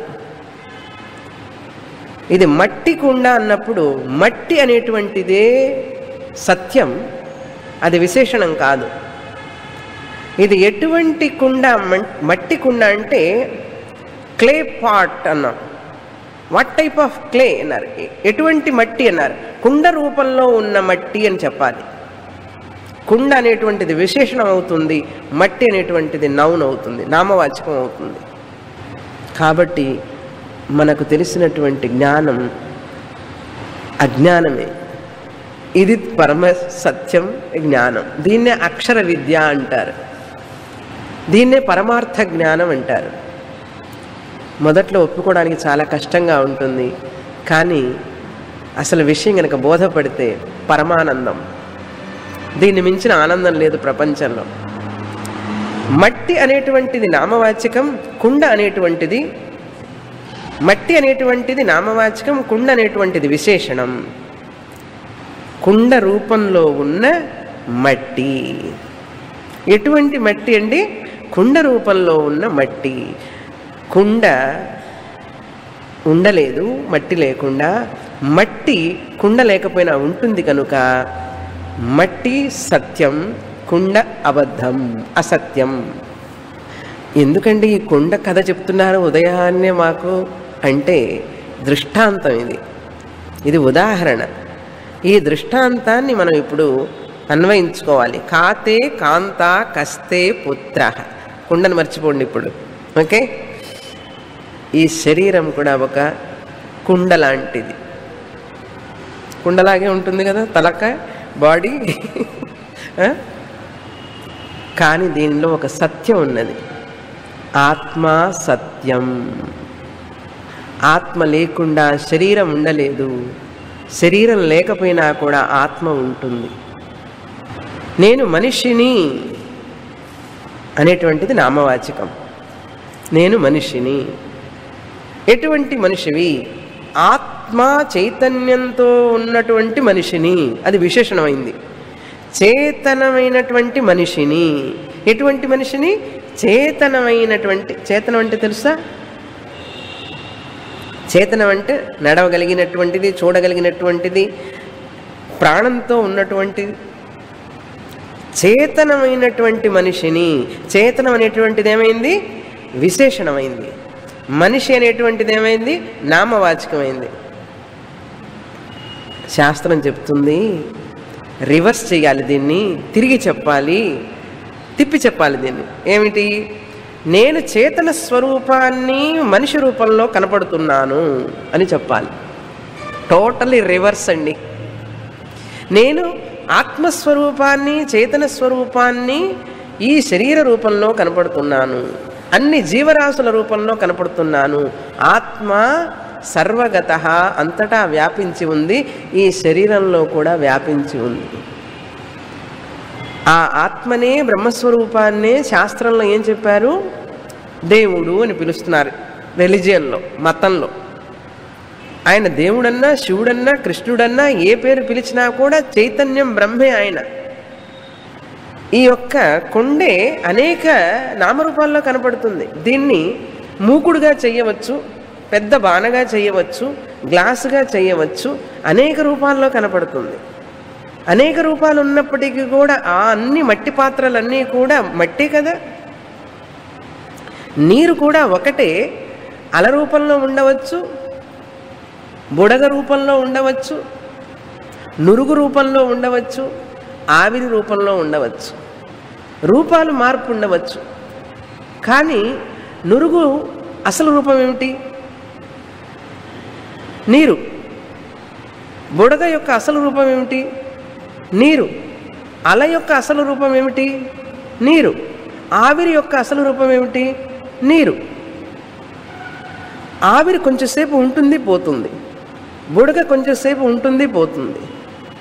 ఇది మట్టి కుండ అన్నప్పుడు మట్టి అనేటువంటిదే సత్యం, అది విశేషణం కాదు. ఇది ఎటువంటి కుండ? మట్టి కుండ అంటే క్లే పాట్ అన్నాం. వాట్ టైప్ ఆఫ్ క్లే అన్నారు. ఎటువంటి మట్టి అన్నారు? కుండ రూపంలో ఉన్న మట్టి అని చెప్పాలి. కుండ అనేటువంటిది విశేషణం అవుతుంది, మట్టి అనేటువంటిది నౌన్ అవుతుంది, నామవాచకం అవుతుంది. కాబట్టి మనకు తెలిసినటువంటి జ్ఞానం అజ్ఞానమే. ఇది పరమ సత్యం జ్ఞానం. దీన్నే అక్షర విద్య అంటారు, దీన్నే పరమార్థ జ్ఞానం అంటారు. మొదట్లో ఒప్పుకోవడానికి చాలా కష్టంగా ఉంటుంది, కానీ అసలు విషయం కనుక బోధపడితే పరమానందం. దీన్ని మించిన ఆనందం లేదు ప్రపంచంలో. మట్టి అనేటువంటిది నామవాచకం, కుండ అనేటువంటిది మట్టి అనేటువంటిది నామవాచకం, కుండ అనేటువంటిది విశేషణం. కుండ రూపంలో ఉన్న మట్టి. ఎటువంటి మట్టి అండి? కుండ రూపంలో ఉన్న మట్టి. కుండ ఉండలేదు మట్టి లేకుండా, మట్టి కుండ లేకపోయినా ఉంటుంది కనుక మట్టి సత్యం, కుండ అబద్ధం, అసత్యం. ఎందుకండి ఈ కుండ కథ చెప్తున్నారు ఉదయాన్నే మాకు అంటే దృష్టాంతం. ఇది ఇది ఉదాహరణ. ఈ దృష్టాంతాన్ని మనం ఇప్పుడు అన్వయించుకోవాలి. కాతే కాంత కస్తే పుత్ర. కుండను మర్చిపోండి ఇప్పుడు. ఓకే, ఈ శరీరం కూడా ఒక కుండ లాంటిది. కుండలాగే ఉంటుంది కదా తలకాయ, బాడీ. కానీ దీనిలో ఒక సత్యం ఉన్నది. ఆత్మ సత్యం. ఆత్మ లేకుండా శరీరం ఉండలేదు, శరీరం లేకపోయినా కూడా ఆత్మ ఉంటుంది. నేను మనిషిని అనేటువంటిది నామవాచకం. నేను మనిషిని. ఎటువంటి మనిషివి? ఆత్మ చైతన్యంతో ఉన్నటువంటి మనిషిని, అది విశేషణమైంది. చేతనమైనటువంటి మనిషిని. ఎటువంటి మనిషిని? చేతనమైనటువంటి. చేతనం అంటే తెలుసా? చేతనం అంటే నడవగలిగినటువంటిది, చూడగలిగినటువంటిది, ప్రాణంతో ఉన్నటువంటిది. చేతనమైనటువంటి మనిషిని. చేతనం అనేటువంటిది ఏమైంది? విశేషణమైంది. మనిషి అనేటువంటిది ఏమైంది? నామవాచకమైంది. శాస్త్రం చెప్తుంది రివర్స్ చేయాలి, దీన్ని తిరిగి చెప్పాలి, తిప్పి చెప్పాలి. దీన్ని ఏమిటి? నేను చేతన స్వరూపాన్ని మనిషి రూపంలో కనపడుతున్నాను అని చెప్పాలి. టోటలీ రివర్స్ అండి. నేను ఆత్మస్వరూపాన్ని, చేతన స్వరూపాన్ని ఈ శరీర రూపంలో కనపడుతున్నాను, అన్ని జీవరాశుల రూపంలో కనపడుతున్నాను. ఆత్మ సర్వగతః, అంతటా వ్యాపించి ఉంది, ఈ శరీరంలో కూడా వ్యాపించి ఉంది. ఆ ఆత్మనే, బ్రహ్మస్వరూపాన్నే శాస్త్రంలో ఏం చెప్పారు? దేవుడు అని పిలుస్తున్నారు. రిలిజియన్లో, మతంలో ఆయన దేవుడన్నా, శివుడన్నా, కృష్ణుడన్నా ఏ పేరు పిలిచినా కూడా చైతన్యం బ్రహ్మే ఆయన. ఈ యొక్క కొండే అనేక నామరూపాల్లో కనపడుతుంది. దీన్ని మూకుడుగా చేయవచ్చు, పెద్ద బాణగా చేయవచ్చు, గ్లాసుగా చేయవచ్చు, అనేక రూపాల్లో కనపడుతుంది. అనేక రూపాలు ఉన్నప్పటికీ కూడా ఆ అన్ని మట్టి పాత్రలన్నీ కూడా మట్టే కదా. నీరు కూడా ఒకటే, అల రూపంలో ఉండవచ్చు, బుడగ రూపంలో ఉండవచ్చు, నురుగు రూపంలో ఉండవచ్చు, ఆవిరి రూపంలో ఉండవచ్చు. రూపాలు మార్పు ఉండవచ్చు. కానీ నురుగు అసలు రూపం ఏమిటి? నీరు. బుడగ యొక్క అసలు రూపం ఏమిటి? నీరు. అల యొక్క అసలు రూపం ఏమిటి? నీరు. ఆవిరి యొక్క అసలు రూపం ఏమిటి? నీరు. ఆవిరి కొంచెంసేపు ఉంటుంది, పోతుంది. బుడగ కొంచెంసేపు ఉంటుంది, పోతుంది.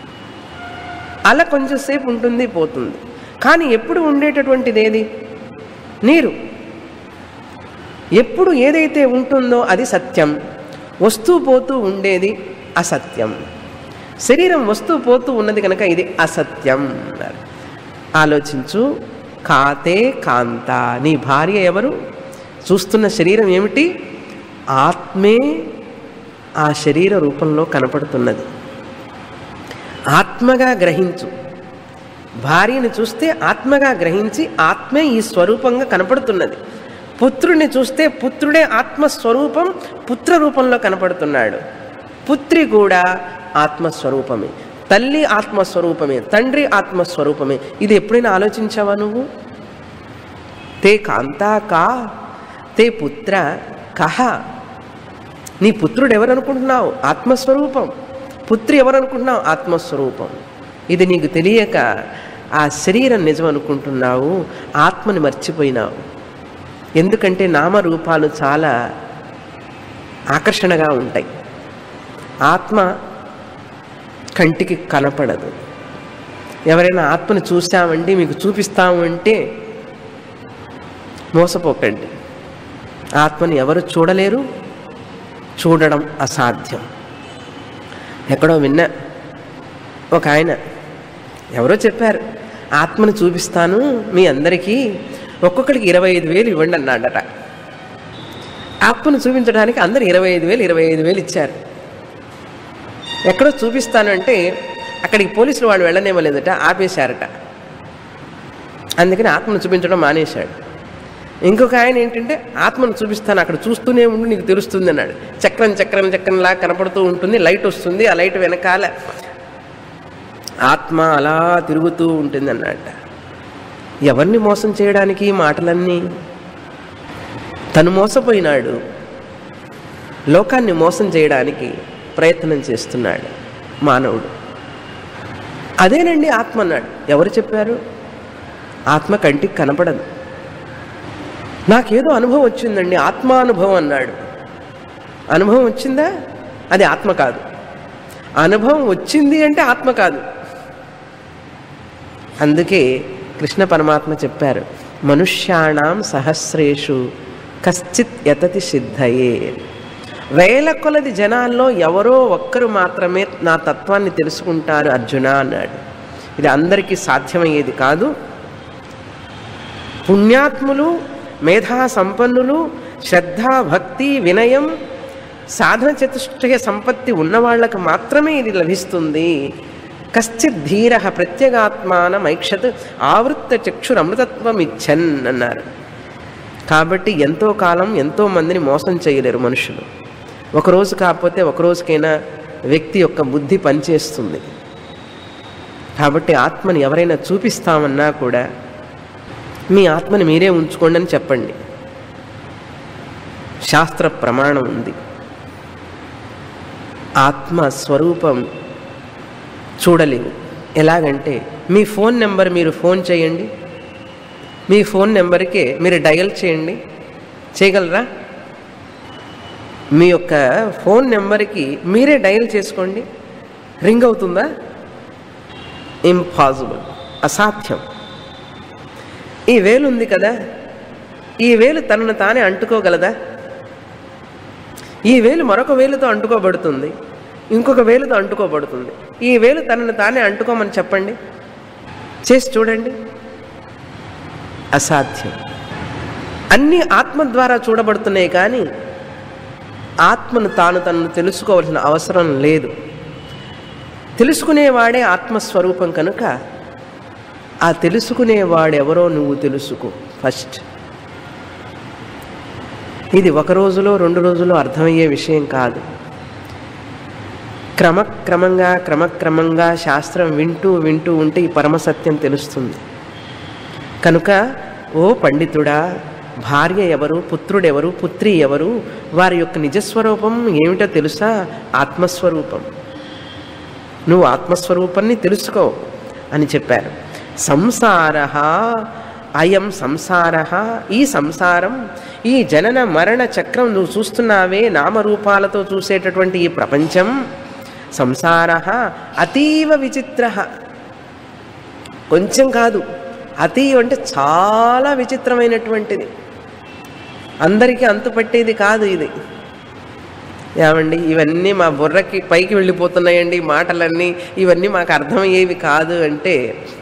అల కొంచెంసేపు ఉంటుంది, పోతుంది. కానీ ఎప్పుడు ఉండేటటువంటిది ఏది? నీరు. ఎప్పుడు ఏదైతే ఉంటుందో అది సత్యం, వస్తూ పోతూ ఉండేది అసత్యం. శరీరం వస్తూ పోతూ ఉన్నది కనుక ఇది అసత్యం అన్నారు. ఆలోచించు. కాతే కాంత, నీ భార్య ఎవరు? చూస్తున్న శరీరం ఏమిటి? ఆత్మే ఆ శరీర రూపంలో కనపడుతున్నది. ఆత్మగా గ్రహించు. భార్యని చూస్తే ఆత్మగా గ్రహించి ఆత్మే ఈ స్వరూపంగా కనపడుతున్నది. పుత్రుడిని చూస్తే పుత్రుడే ఆత్మస్వరూపం పుత్ర రూపంలో కనపడుతున్నాడు. పుత్రి కూడా ఆత్మస్వరూపమే, తల్లి ఆత్మస్వరూపమే, తండ్రి ఆత్మస్వరూపమే. ఇది ఎప్పుడైనా ఆలోచించావా నువ్వు? తే కాంతా కా, తే పుత్ర కహ. నీ పుత్రుడు ఎవరనుకుంటున్నావు? ఆత్మస్వరూపం. పుత్రి ఎవరనుకుంటున్నావు? ఆత్మస్వరూపం. ఇది నీకు తెలియక ఆ శరీరం నిజం అనుకుంటున్నావు, ఆత్మని మర్చిపోయినావు. ఎందుకంటే నామరూపాలు చాలా ఆకర్షణగా ఉంటాయి. ఆత్మ కంటికి కనపడదు. ఎవరైనా ఆత్మని చూసామండి, మీకు చూపిస్తాము అంటే మోసపోకండి. ఆత్మని ఎవరు చూడలేరు, చూడడం అసాధ్యం. ఎక్కడో విన్నా, ఒక ఆయన ఎవరో చెప్పారు, ఆత్మను చూపిస్తాను మీ అందరికీ, ఒక్కొక్కడికి ఇరవై ఐదు వేలు ఇవ్వండి అన్నాడట. ఆత్మను చూపించడానికి అందరు ఇరవై ఐదు వేలు ఇరవై ఐదు వేలు ఇచ్చారు. ఎక్కడో చూపిస్తానంటే అక్కడికి పోలీసులు వాళ్ళు వెళ్ళనేమలేదట, ఆపేశారట. అందుకని ఆత్మను చూపించడం మానేశాడు. ఇంకొక ఆయన ఏంటంటే ఆత్మను చూపిస్తాను, అక్కడ చూస్తూనే ఉండి నీకు తెలుస్తుంది అన్నాడు. చక్రం చక్రం చక్రంలా కనపడుతూ ఉంటుంది, లైట్ వస్తుంది, ఆ లైట్ వెనకాల ఆత్మ అలా తిరుగుతూ ఉంటుంది అన్నట్ట. ఎవరిని మోసం చేయడానికి ఈ మాటలన్నీ? తను మోసపోయినాడు, లోకాన్ని మోసం చేయడానికి ప్రయత్నం చేస్తున్నాడు మానవుడు. అదేనండి ఆత్మ అన్నాడు. ఎవరు చెప్పారు? ఆత్మ కంటికి కనపడదు. నాకేదో అనుభవం వచ్చిందండి, ఆత్మానుభవం అన్నాడు. అనుభవం వచ్చిందా? అది ఆత్మ కాదు. అనుభవం వచ్చింది అంటే ఆత్మ కాదు. అందుకే కృష్ణ పరమాత్మ చెప్పారు, మనుష్యాణం సహస్రేషు కశ్చిత్ యతతి సిద్ధయే. వేల కొలది జనాల్లో ఎవరో ఒక్కరు మాత్రమే నా తత్వాన్ని తెలుసుకుంటారు అర్జున అన్నాడు. ఇది అందరికీ సాధ్యమయ్యేది కాదు. పుణ్యాత్ములు, మేధా సంపన్నులు, శ్రద్ధ, భక్తి, వినయం, సాధన చతుష్టయ సంపత్తి ఉన్నవాళ్లకు మాత్రమే ఇది లభిస్తుంది. కశ్చిత్ ధీర ప్రత్యేగాత్మానం ఐక్షత్ ఆవృత్త చక్షురమృతత్వం ఇచ్చన్ అన్నారు. కాబట్టి ఎంతో కాలం ఎంతో మందిని మోసం చేయలేరు మనుషులు. ఒకరోజు కాకపోతే ఒకరోజుకైనా వ్యక్తి యొక్క బుద్ధి పనిచేస్తుంది. కాబట్టి ఆత్మని ఎవరైనా చూపిస్తామన్నా కూడా మీ ఆత్మని మీరే ఉంచుకోండి అని చెప్పండి. శాస్త్ర ప్రమాణం ఉంది. ఆత్మ స్వరూపం చూడలేవు. ఎలాగంటే మీ ఫోన్ నెంబర్ మీరు ఫోన్ చేయండి, మీ ఫోన్ నెంబర్కే మీరు డయల్ చేయండి, చేయగలరా? మీ యొక్క ఫోన్ నెంబర్కి మీరే డయల్ చేసుకోండి, రింగ్ అవుతుందా? ఇంపాసిబుల్, అసాధ్యం. ఈ వేలు ఉంది కదా, ఈ వేలు తనను తానే అంటుకోగలదా? ఈ వేలు మరొక వేలుతో అంటుకోబడుతుంది, ఇంకొక వేలుతో అంటుకోబడుతుంది. ఈ వేలు తనను తానే అంటుకోమని చెప్పండి, చేసి చూడండి. అసాధ్యం. అన్నీ ఆత్మ ద్వారా చూడబడుతున్నాయి, కానీ ఆత్మను తాను తనను తెలుసుకోవాల్సిన అవసరం లేదు. తెలుసుకునేవాడే ఆత్మస్వరూపం కనుక ఆ తెలుసుకునేవాడెవరో నువ్వు తెలుసుకో ఫస్ట్. ఇది ఒక రోజులో రెండు రోజులో అర్థమయ్యే విషయం కాదు. క్రమక్రమంగా క్రమక్రమంగా శాస్త్రం వింటూ వింటూ ఉంటే ఈ పరమసత్యం తెలుస్తుంది. కనుక ఓ పండితుడా, భార్య ఎవరు, పుత్రుడెవరు, పుత్రి ఎవరు, వారి యొక్క నిజస్వరూపం ఏమిటో తెలుసా? ఆత్మస్వరూపం. నువ్వు ఆత్మస్వరూపాన్ని తెలుసుకో అని చెప్పారు. సంసార అయం సంసార, ఈ సంసారం, ఈ జనన మరణ చక్రం నువ్వు చూస్తున్నావే, నామరూపాలతో చూసేటటువంటి ఈ ప్రపంచం, సంసార అతీవ విచిత్ర. కొంచెం కాదు, అతి అంటే చాలా విచిత్రమైనటువంటిది, అందరికీ అంతుపట్టేది కాదు ఇది. ఏమండి ఇవన్నీ మా బుర్రకి పైకి వెళ్ళిపోతున్నాయండి మాటలన్నీ, ఇవన్నీ మాకు అర్థమయ్యేవి కాదు అంటే,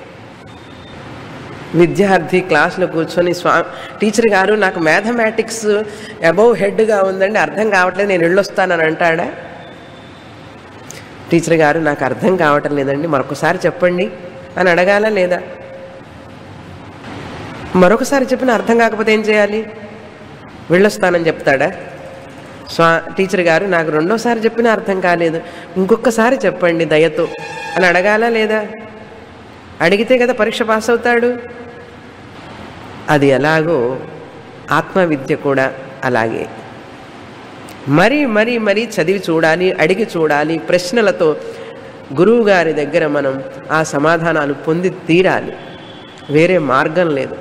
విద్యార్థి క్లాసులో కూర్చొని స్వా టీచర్ గారు నాకు మ్యాథమెటిక్స్ అబౌవ్ హెడ్గా ఉందండి, అర్థం కావట్లేదు, నేను వెళ్ళొస్తానని అంటాడా? టీచర్ గారు నాకు అర్థం కావటం లేదండి, మరొకసారి చెప్పండి అని అడగాల లేదా? మరొకసారి చెప్పిన అర్థం కాకపోతే ఏం చేయాలి? వెళ్ళొస్తానని చెప్తాడా? స్వా టీచర్ గారు నాకు రెండోసారి చెప్పినా అర్థం కాలేదు, ఇంకొకసారి చెప్పండి దయతో అని అడగాల లేదా? అడిగితే కదా పరీక్ష పాస్ అవుతాడు. అది ఎలాగో ఆత్మవిద్య కూడా అలాగే మరీ మరీ మరీ చదివి చూడాలి, అడిగి చూడాలి, ప్రశ్నలతో గురువు గారి దగ్గర మనం ఆ సమాధానాలు పొంది తీరాలి, వేరే మార్గం లేదు.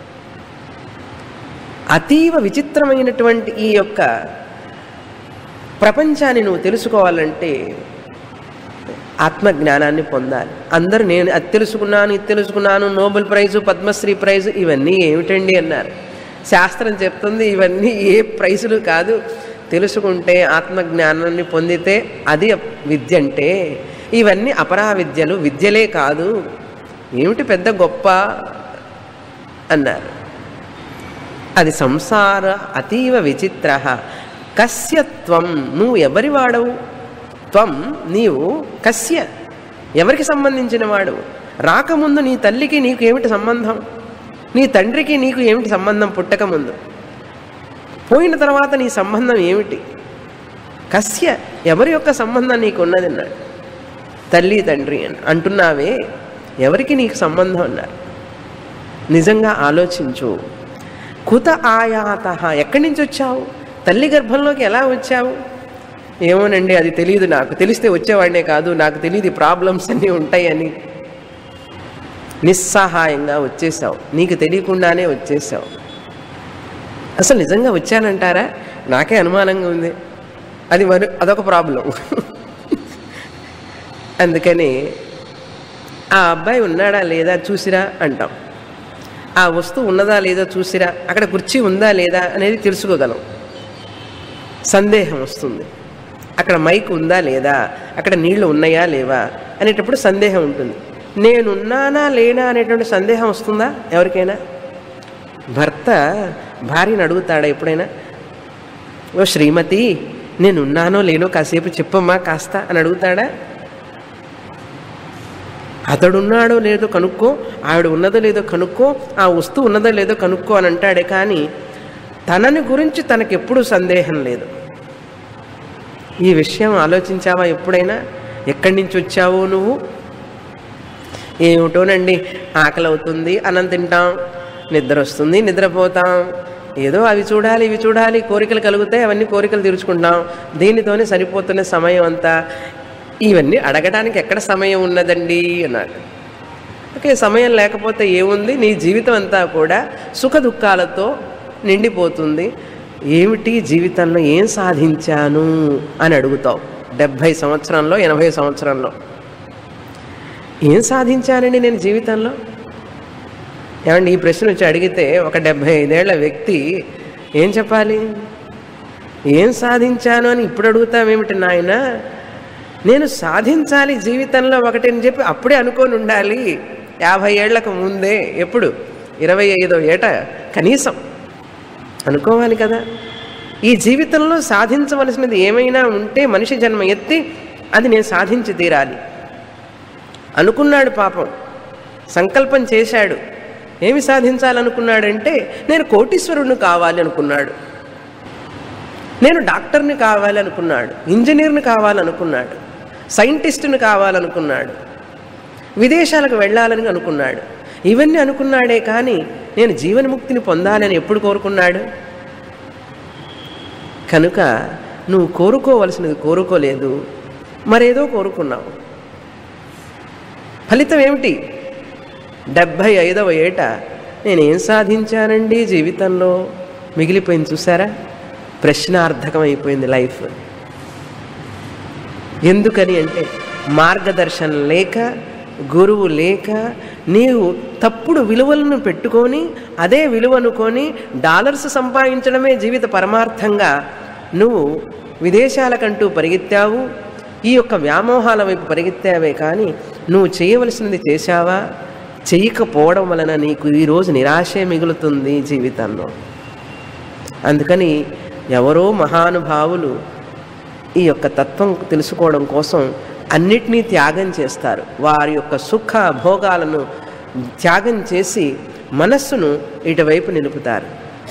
అతీవ విచిత్రమైనటువంటి ఈ యొక్క ప్రపంచాన్ని నువ్వు తెలుసుకోవాలంటే ఆత్మజ్ఞానాన్ని పొందాలి. అందరూ నేను అది తెలుసుకున్నాను ఇది తెలుసుకున్నాను, నోబెల్ ప్రైజు పద్మశ్రీ ప్రైజు ఇవన్నీ ఏమిటండి అన్నారు. శాస్త్రం చెప్తుంది ఇవన్నీ ఏ ప్రైజులు కాదు, తెలుసుకుంటే ఆత్మజ్ఞానాన్ని పొందితే అది విద్య. అంటే ఇవన్నీ అపరా విద్యలు, విద్యలే కాదు, ఏమిటి పెద్ద గొప్ప అన్నారు. అది సంసార అతీవ విచిత్ర. కస్య త్వం, నువ్వు ఎవరి వాడవు? త్వం నీవు, కస్య ఎవరికి సంబంధించిన వాడు? రాకముందు నీ తల్లికి నీకు ఏమిటి సంబంధం? నీ తండ్రికి నీకు ఏమిటి సంబంధం? పుట్టకముందు. పోయిన తర్వాత నీ సంబంధం ఏమిటి? కస్య ఎవరి యొక్క సంబంధం నీకు ఉన్నది అన్నాడు. తల్లి తండ్రి అని అంటున్నావే, ఎవరికి నీకు సంబంధం అన్నారు. నిజంగా ఆలోచించు. కుత ఆయాత, ఎక్కడి నుంచి వచ్చావు? తల్లి గర్భంలోకి ఎలా వచ్చావు? ఏమోనండి అది తెలియదు నాకు, తెలిస్తే వచ్చేవాడినే కాదు, నాకు తెలియదు ప్రాబ్లమ్స్ అన్నీ ఉంటాయని నిస్సహాయంగా వచ్చేసావు, నీకు తెలియకుండానే వచ్చేసావు. అసలు నిజంగా వచ్చానంటారా? నాకే అనుమానంగా ఉంది. అది మరి అదొక ప్రాబ్లం. అందుకని ఆ అబ్బాయి ఉన్నాడా లేదా చూసిరా అంటాం, ఆ వస్తువు ఉన్నదా లేదా చూసిరా, అక్కడ కుర్చీ ఉందా లేదా అనేది తెలుసుకోగలం. సందేహం వస్తుంది, అక్కడ మైక్ ఉందా లేదా, అక్కడ నీళ్లు ఉన్నాయా లేవా అనేటప్పుడు సందేహం ఉంటుంది. నేనున్నానా లేనా అనేటువంటి సందేహం వస్తుందా ఎవరికైనా? భర్త భార్యను అడుగుతాడా ఎప్పుడైనా? ఓ శ్రీమతి నేనున్నానో లేనో కాసేపు చెప్పమ్మా కాస్త అని అడుగుతాడా? అతడున్నాడో లేదో కనుక్కో, ఆవిడ ఉన్నదో లేదో కనుక్కో, ఆ వస్తువు ఉన్నదో లేదో కనుక్కో అని అంటాడే కానీ తనని గురించి తనకెప్పుడు సందేహం లేదు. ఈ విషయం ఆలోచించావా ఎప్పుడైనా? ఎక్కడి నుంచి వచ్చావో నువ్వు? ఏమిటోనండి, ఆకలి అవుతుంది అన్నం తింటాం, నిద్ర వస్తుంది నిద్రపోతాం, ఏదో అవి చూడాలి ఇవి చూడాలి, కోరికలు కలుగుతాయి, అవన్నీ కోరికలు తీర్చుకుంటాం, దీనితోనే సరిపోతున్న సమయం అంతా. ఇవన్నీ అడగడానికి ఎక్కడ సమయం ఉన్నదండి అన్నాడు. ఓకే, సమయం లేకపోతే ఏముంది? నీ జీవితం అంతా కూడా సుఖ దుఃఖాలతో నిండిపోతుంది. ఏమిటి జీవితంలో ఏం సాధించాను అని అడుగుతావు. డెబ్భై సంవత్సరంలో ఎనభై సంవత్సరంలో ఏం సాధించానండి నేను జీవితంలో? ఏమండి ఈ ప్రశ్న వచ్చి అడిగితే ఒక డెబ్భై ఐదేళ్ల వ్యక్తి ఏం చెప్పాలి? ఏం సాధించాను అని ఇప్పుడు అడుగుతామేమిటి నాయన? నేను సాధించాలి జీవితంలో ఒకటి అని చెప్పి అప్పుడే అనుకొని ఉండాలి. యాభై ఏళ్లకు ముందే, ఎప్పుడు ఇరవై ఐదో ఏట కనీసం అనుకోవాలి కదా. ఈ జీవితంలో సాధించవలసినది ఏమైనా ఉంటే మనిషి జన్మ ఎత్తి అది నేను సాధించి తీరాలి అనుకున్నాడు. పాపం సంకల్పం చేశాడు. ఏమి సాధించాలనుకున్నాడంటే నేను కోటీశ్వరుణ్ణి కావాలి అనుకున్నాడు, నేను డాక్టర్ని కావాలి అనుకున్నాడు, ఇంజనీర్ని కావాలనుకున్నాడు, సైంటిస్టుని కావాలనుకున్నాడు, విదేశాలకు వెళ్ళాలని అనుకున్నాడు. ఇవన్నీ అనుకున్నాడే కానీ నేను జీవన్ముక్తిని పొందాలని ఎప్పుడు కోరుకున్నాడు? కనుక నువ్వు కోరుకోవలసినది కోరుకోలేదు, మరేదో కోరుకున్నావు. ఫలితం ఏమిటి? డెబ్భై ఐదవ ఏట నేనేం సాధించానండి జీవితంలో మిగిలిపోయింది. చూసారా, ప్రశ్నార్థకమైపోయింది లైఫ్. ఎందుకని అంటే మార్గదర్శనం లేక, గురువు లేక, నీవు తప్పుడు విలువలను పెట్టుకొని అదే విలువనుకొని డాలర్స్ సంపాదించడమే జీవిత పరమార్థంగా నువ్వు విదేశాలకంటూ పరిగెత్తావు, ఈ యొక్క వ్యామోహాల వైపు పరిగెత్తావే కానీ నువ్వు చేయవలసినది చేశావా? చేయకపోవడం వలన నీకు ఈరోజు నిరాశే మిగులుతుంది జీవితంలో. అందుకని ఎవరో మహానుభావులు ఈ యొక్క తత్వం తెలుసుకోవడం కోసం అన్నిటినీ త్యాగం చేస్తారు. వారి యొక్క సుఖ భోగాలను త్యాగం చేసి మనస్సును ఇటువైపు నిలుపుతారు.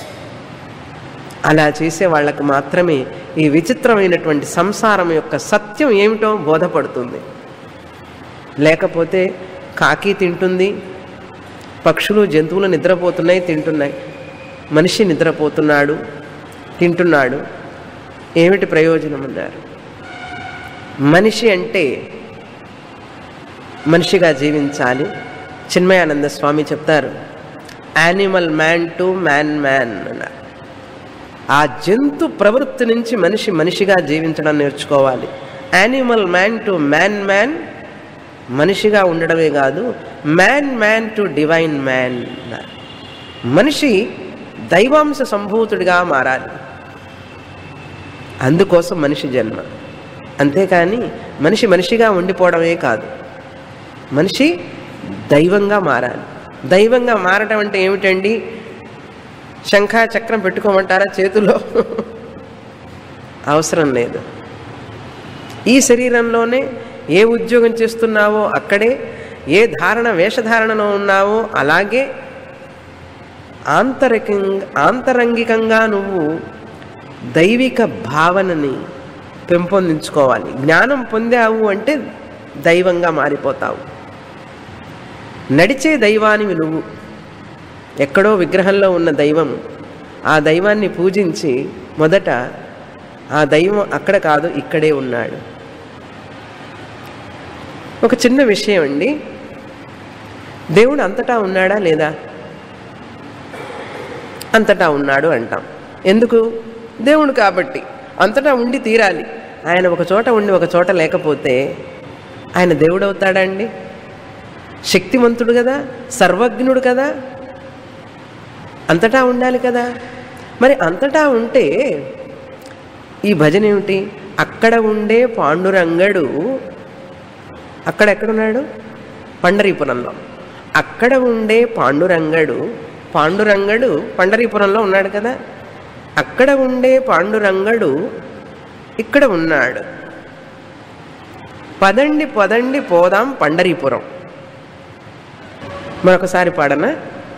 అలా చేసే వాళ్ళకు మాత్రమే ఈ విచిత్రమైనటువంటి సంసారం యొక్క సత్యం ఏమిటో బోధపడుతుంది. లేకపోతే కాకి తింటుంది, పక్షులు జంతువులు నిద్రపోతున్నాయి తింటున్నాయి, మనిషి నిద్రపోతున్నాడు తింటున్నాడు, ఏమిటి ప్రయోజనం అన్నారు? మనిషి అంటే మనిషిగా జీవించాలి. చిన్మయానంద స్వామి చెప్తారు, animal man to man man అన్నారు. ఆ జంతు ప్రవృత్తి నుంచి మనిషి మనిషిగా జీవించడం నేర్చుకోవాలి. Animal man to man man, మనిషిగా ఉండడమే కాదు, man man to divine man అన్నారు. మనిషి దైవాంశ సంభూతుడిగా మారాలి. అందుకోసం మనిషి జన్మ. అంతేకాని మనిషి మనిషిగా ఉండిపోవడమే కాదు, మనిషి దైవంగా మారాలి. దైవంగా మారటం అంటే ఏమిటండి? శంఖ చక్రం పెట్టుకోమంటారా చేతిలో? అవసరం లేదు. ఈ శరీరంలోనే ఏ ఉద్యోగం చేస్తున్నావో అక్కడే, ఏ ధారణ వేషధారణలో ఉన్నావో అలాగే ఆంతరికంగా ఆంతరంగికంగా నువ్వు దైవిక భావనని పెంపొందించుకోవాలి. జ్ఞానం పొందావు అంటే దైవంగా మారిపోతావు. నడిచే దైవానివి నువ్వు. ఎక్కడో విగ్రహంలో ఉన్న దైవం, ఆ దైవాన్ని పూజించి మొదట ఆ దైవం అక్కడ కాదు ఇక్కడే ఉన్నాడు. ఒక చిన్న విషయం అండి, దేవుడు అంతటా ఉన్నాడా లేదా? అంతటా ఉన్నాడు అంటాం. ఎందుకు? దేవుడు కాబట్టి అంతటా ఉండి తీరాలి. ఆయన ఒక చోట ఉండి ఒక చోట లేకపోతే ఆయన దేవుడు అవుతాడా అండి? శక్తిమంతుడు కదా, సర్వజ్ఞుడు కదా, అంతటా ఉండాలి కదా. మరి అంతటా ఉంటే ఈ భజన ఏమిటి? అక్కడ ఉండే పాండురంగడు అక్కడెక్కడున్నాడు? పండరీపురంలో. అక్కడ ఉండే పాండురంగడు పాండురంగడు పండరీపురంలో ఉన్నాడు కదా. అక్కడ ఉండే పాండురంగడు ఇక్కడ ఉన్నాడు. పదండి పదండి పోదాం పండరీపురం. మరొకసారి పాడనా?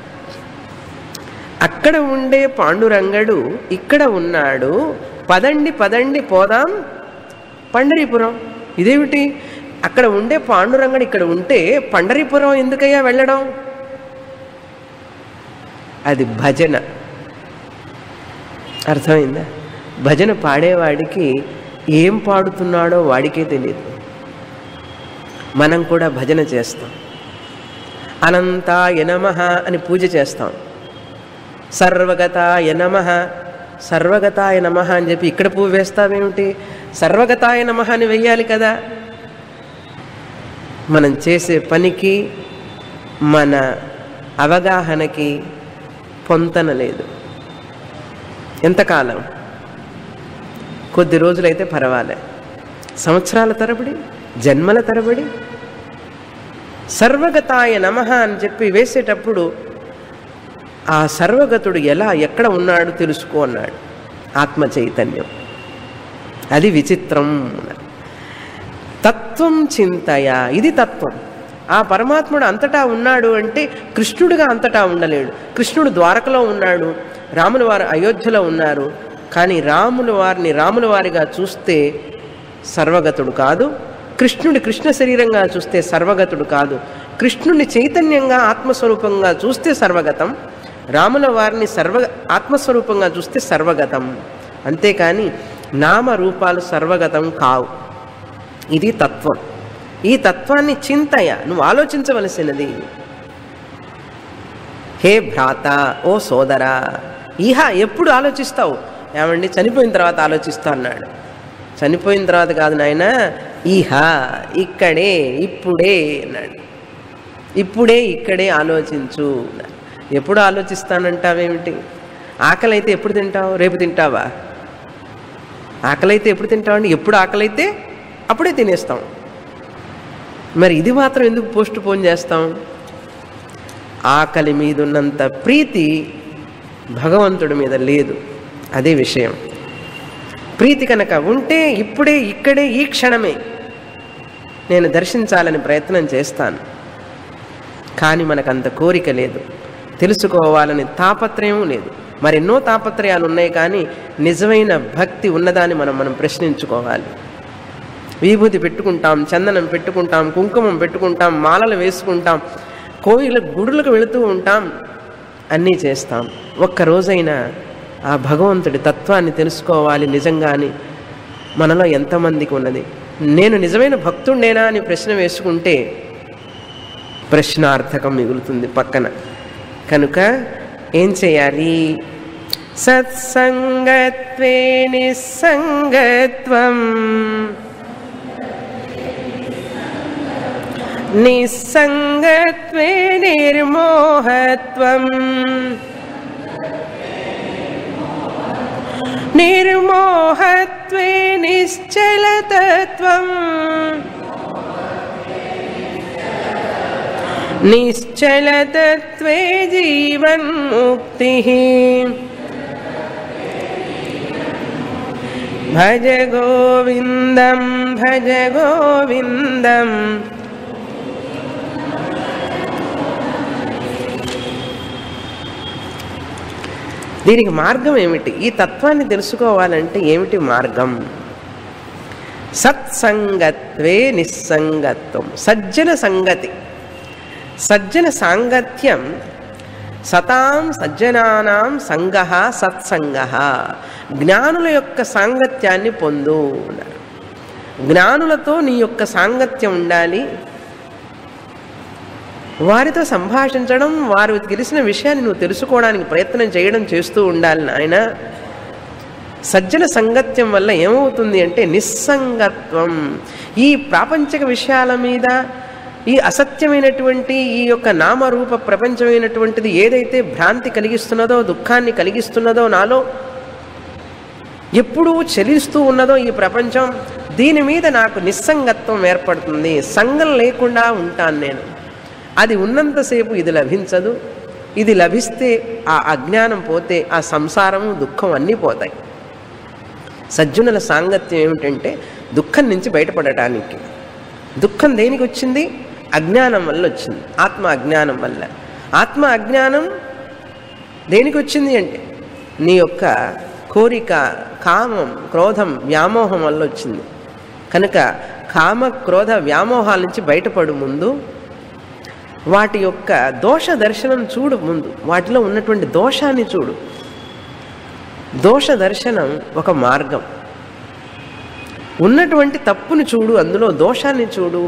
అక్కడ ఉండే పాండురంగడు ఇక్కడ ఉన్నాడు, పదండి పదండి పోదాం పండరీపురం. ఇదేమిటి? అక్కడ ఉండే పాండురంగడు ఇక్కడ ఉంటే పండరీపురం ఎందుకయ్యా వెళ్ళడం? అది భజన. అర్థమైందా? భజన పాడేవాడికి ఏం పాడుతున్నాడో వాడికే తెలియదు. మనం కూడా భజన చేస్తాం. అనంతాయ నమః అని పూజ చేస్తాం. సర్వగతాయ నమః సర్వగతాయ నమః అని చెప్పి ఇక్కడ పువ్వు వేస్తావేమిటి? సర్వగతాయ నమః అని వెయ్యాలి కదా. మనం చేసే పనికి మన అవగాహనకి పొంతన లేదు. ఎంతకాలం? కొద్ది రోజులైతే పర్వాలే, సంవత్సరాల తరబడి, జన్మల తరబడి సర్వగతాయ నమః అని చెప్పి వేసేటప్పుడు ఆ సర్వగతుడు ఎలా ఎక్కడ ఉన్నాడు తెలుసుకో అన్నాడు ఆత్మ చైతన్యం. అది విచిత్రం. తత్వం చింతయ, ఇది తత్వం. ఆ పరమాత్ముడు అంతటా ఉన్నాడు అంటే కృష్ణుడిగా అంతటా ఉండలేడు. కృష్ణుడు ద్వారకలో ఉన్నాడు, రాముల వారు అయోధ్యలో ఉన్నారు. కానీ రాముల వారిని రాముల వారిగా చూస్తే సర్వగతుడు కాదు, కృష్ణుడి కృష్ణ శరీరంగా చూస్తే సర్వగతుడు కాదు. కృష్ణుడిని చైతన్యంగా ఆత్మస్వరూపంగా చూస్తే సర్వగతం, రాముల వారిని సర్వ ఆత్మస్వరూపంగా చూస్తే సర్వగతం. అంతేకాని నామరూపాలు సర్వగతం కావు. ఇది తత్వం. ఈ తత్వాన్ని చింతయ, నువ్వు ఆలోచించవలసినది. హే భ్రాత, ఓ సోదరా, ఇహ ఎప్పుడు ఆలోచిస్తావు? ఏమండి చనిపోయిన తర్వాత ఆలోచిస్తా అన్నాడు. చనిపోయిన తర్వాత కాదు నాయన, ఇహ ఇక్కడే ఇప్పుడే అన్నాడు. ఇప్పుడే ఇక్కడే ఆలోచించు. ఎప్పుడు ఆలోచిస్తానంటావేమిటి? ఆకలి అయితే ఎప్పుడు తింటావు? రేపు తింటావా? ఆకలి అయితే ఎప్పుడు తింటావండి? ఎప్పుడు ఆకలి అయితే అప్పుడే తినేస్తాం. మరి ఇది మాత్రం ఎందుకు పోస్ట్ పోన్ చేస్తాం? ఆకలి మీద ఉన్నంత ప్రీతి భగవంతుడి మీద లేదు. అదే విషయం. ప్రీతి కనుక ఉంటే ఇప్పుడే ఇక్కడే ఈ క్షణమే నేను దర్శించాలని ప్రయత్నం చేస్తాను. కానీ మనకంత కోరిక లేదు, తెలుసుకోవాలని తాపత్రయం లేదు. మరెన్నో తాపత్రయాలు ఉన్నాయి, కానీ నిజమైన భక్తి ఉన్నదాన్ని మనం మనం ప్రశ్నించుకోవాలి. విభూతి పెట్టుకుంటాం, చందనం పెట్టుకుంటాం, కుంకుమం పెట్టుకుంటాం, మాలలు వేసుకుంటాం, కోయిల గుడులకు వెళుతూ ఉంటాం, అన్నీ చేస్తాం. ఒక్కరోజైనా ఆ భగవంతుడి తత్వాన్ని తెలుసుకోవాలి నిజంగాని మనలో ఎంతమందికి ఉన్నది? నేను నిజమైన భక్తుడేనా అని ప్రశ్న వేసుకుంటే ప్రశ్నార్థకం మిగులుతుంది పక్కన. కనుక ఏం చేయాలి? సత్సంగత్వే నిస్సంగత్వం, నిస్సంగత్వే నిర్మోహత్వం, నిర్మోహత్వే నిశ్చలతత్వం, నిశ్చలతత్వే జీవన్ముక్తిః. భజ గోవిందం భజ గోవిందం. దీనికి మార్గం ఏమిటి? ఈ తత్వాన్ని తెలుసుకోవాలంటే ఏమిటి మార్గం? సత్సంగత్వే నిస్సంగత్వం. సజ్జన సంగతి, సజ్జన సాంగత్యం. సతాం సజ్జనానాం సంగః సత్సంగః. జ్ఞానుల యొక్క సాంగత్యాన్ని పొందు. జ్ఞానులతో నీ యొక్క సాంగత్యం ఉండాలి. వారితో సంభాషించడం, వారు తెలిసిన విషయాన్ని నువ్వు తెలుసుకోవడానికి ప్రయత్నం చేయడం చేస్తూ ఉండాలి నాయన. సజ్జన సంగత్యం వల్ల ఏమవుతుంది అంటే నిస్సంగత్వం. ఈ ప్రాపంచిక విషయాల మీద, ఈ అసత్యమైనటువంటి ఈ యొక్క నామరూప ప్రపంచమైనటువంటిది ఏదైతే భ్రాంతి కలిగిస్తున్నదో, దుఃఖాన్ని కలిగిస్తున్నదో, నాలో ఎప్పుడూ చలిస్తూ ఉన్నదో ఈ ప్రపంచం, దీని మీద నాకు నిస్సంగత్వం ఏర్పడుతుంది. సంగం లేకుండా ఉంటాను నేను. అది ఉన్నంతసేపు ఇది లభించదు. ఇది లభిస్తే ఆ అజ్ఞానం పోతే ఆ సంసారము దుఃఖం అన్నీ పోతాయి. సజ్జనుల సాంగత్యం ఏమిటంటే దుఃఖం నుంచి బయటపడటానికి. దుఃఖం దేనికి వచ్చింది? అజ్ఞానం వల్ల వచ్చింది, ఆత్మ అజ్ఞానం వల్ల. ఆత్మ అజ్ఞానం దేనికి వచ్చింది అంటే నీ యొక్క కోరిక, కామం, క్రోధం, వ్యామోహం వల్ల వచ్చింది. కనుక కామ, క్రోధ, వ్యామోహాల నుంచి బయటపడు ముందు వాటి యొక్క దోష దర్శనం చూడు. ముందు వాటిలో ఉన్నటువంటి దోషాన్ని చూడు. దోష దర్శనం ఒక మార్గం. ఉన్నటువంటి తప్పుని చూడు, అందులో దోషాన్ని చూడు.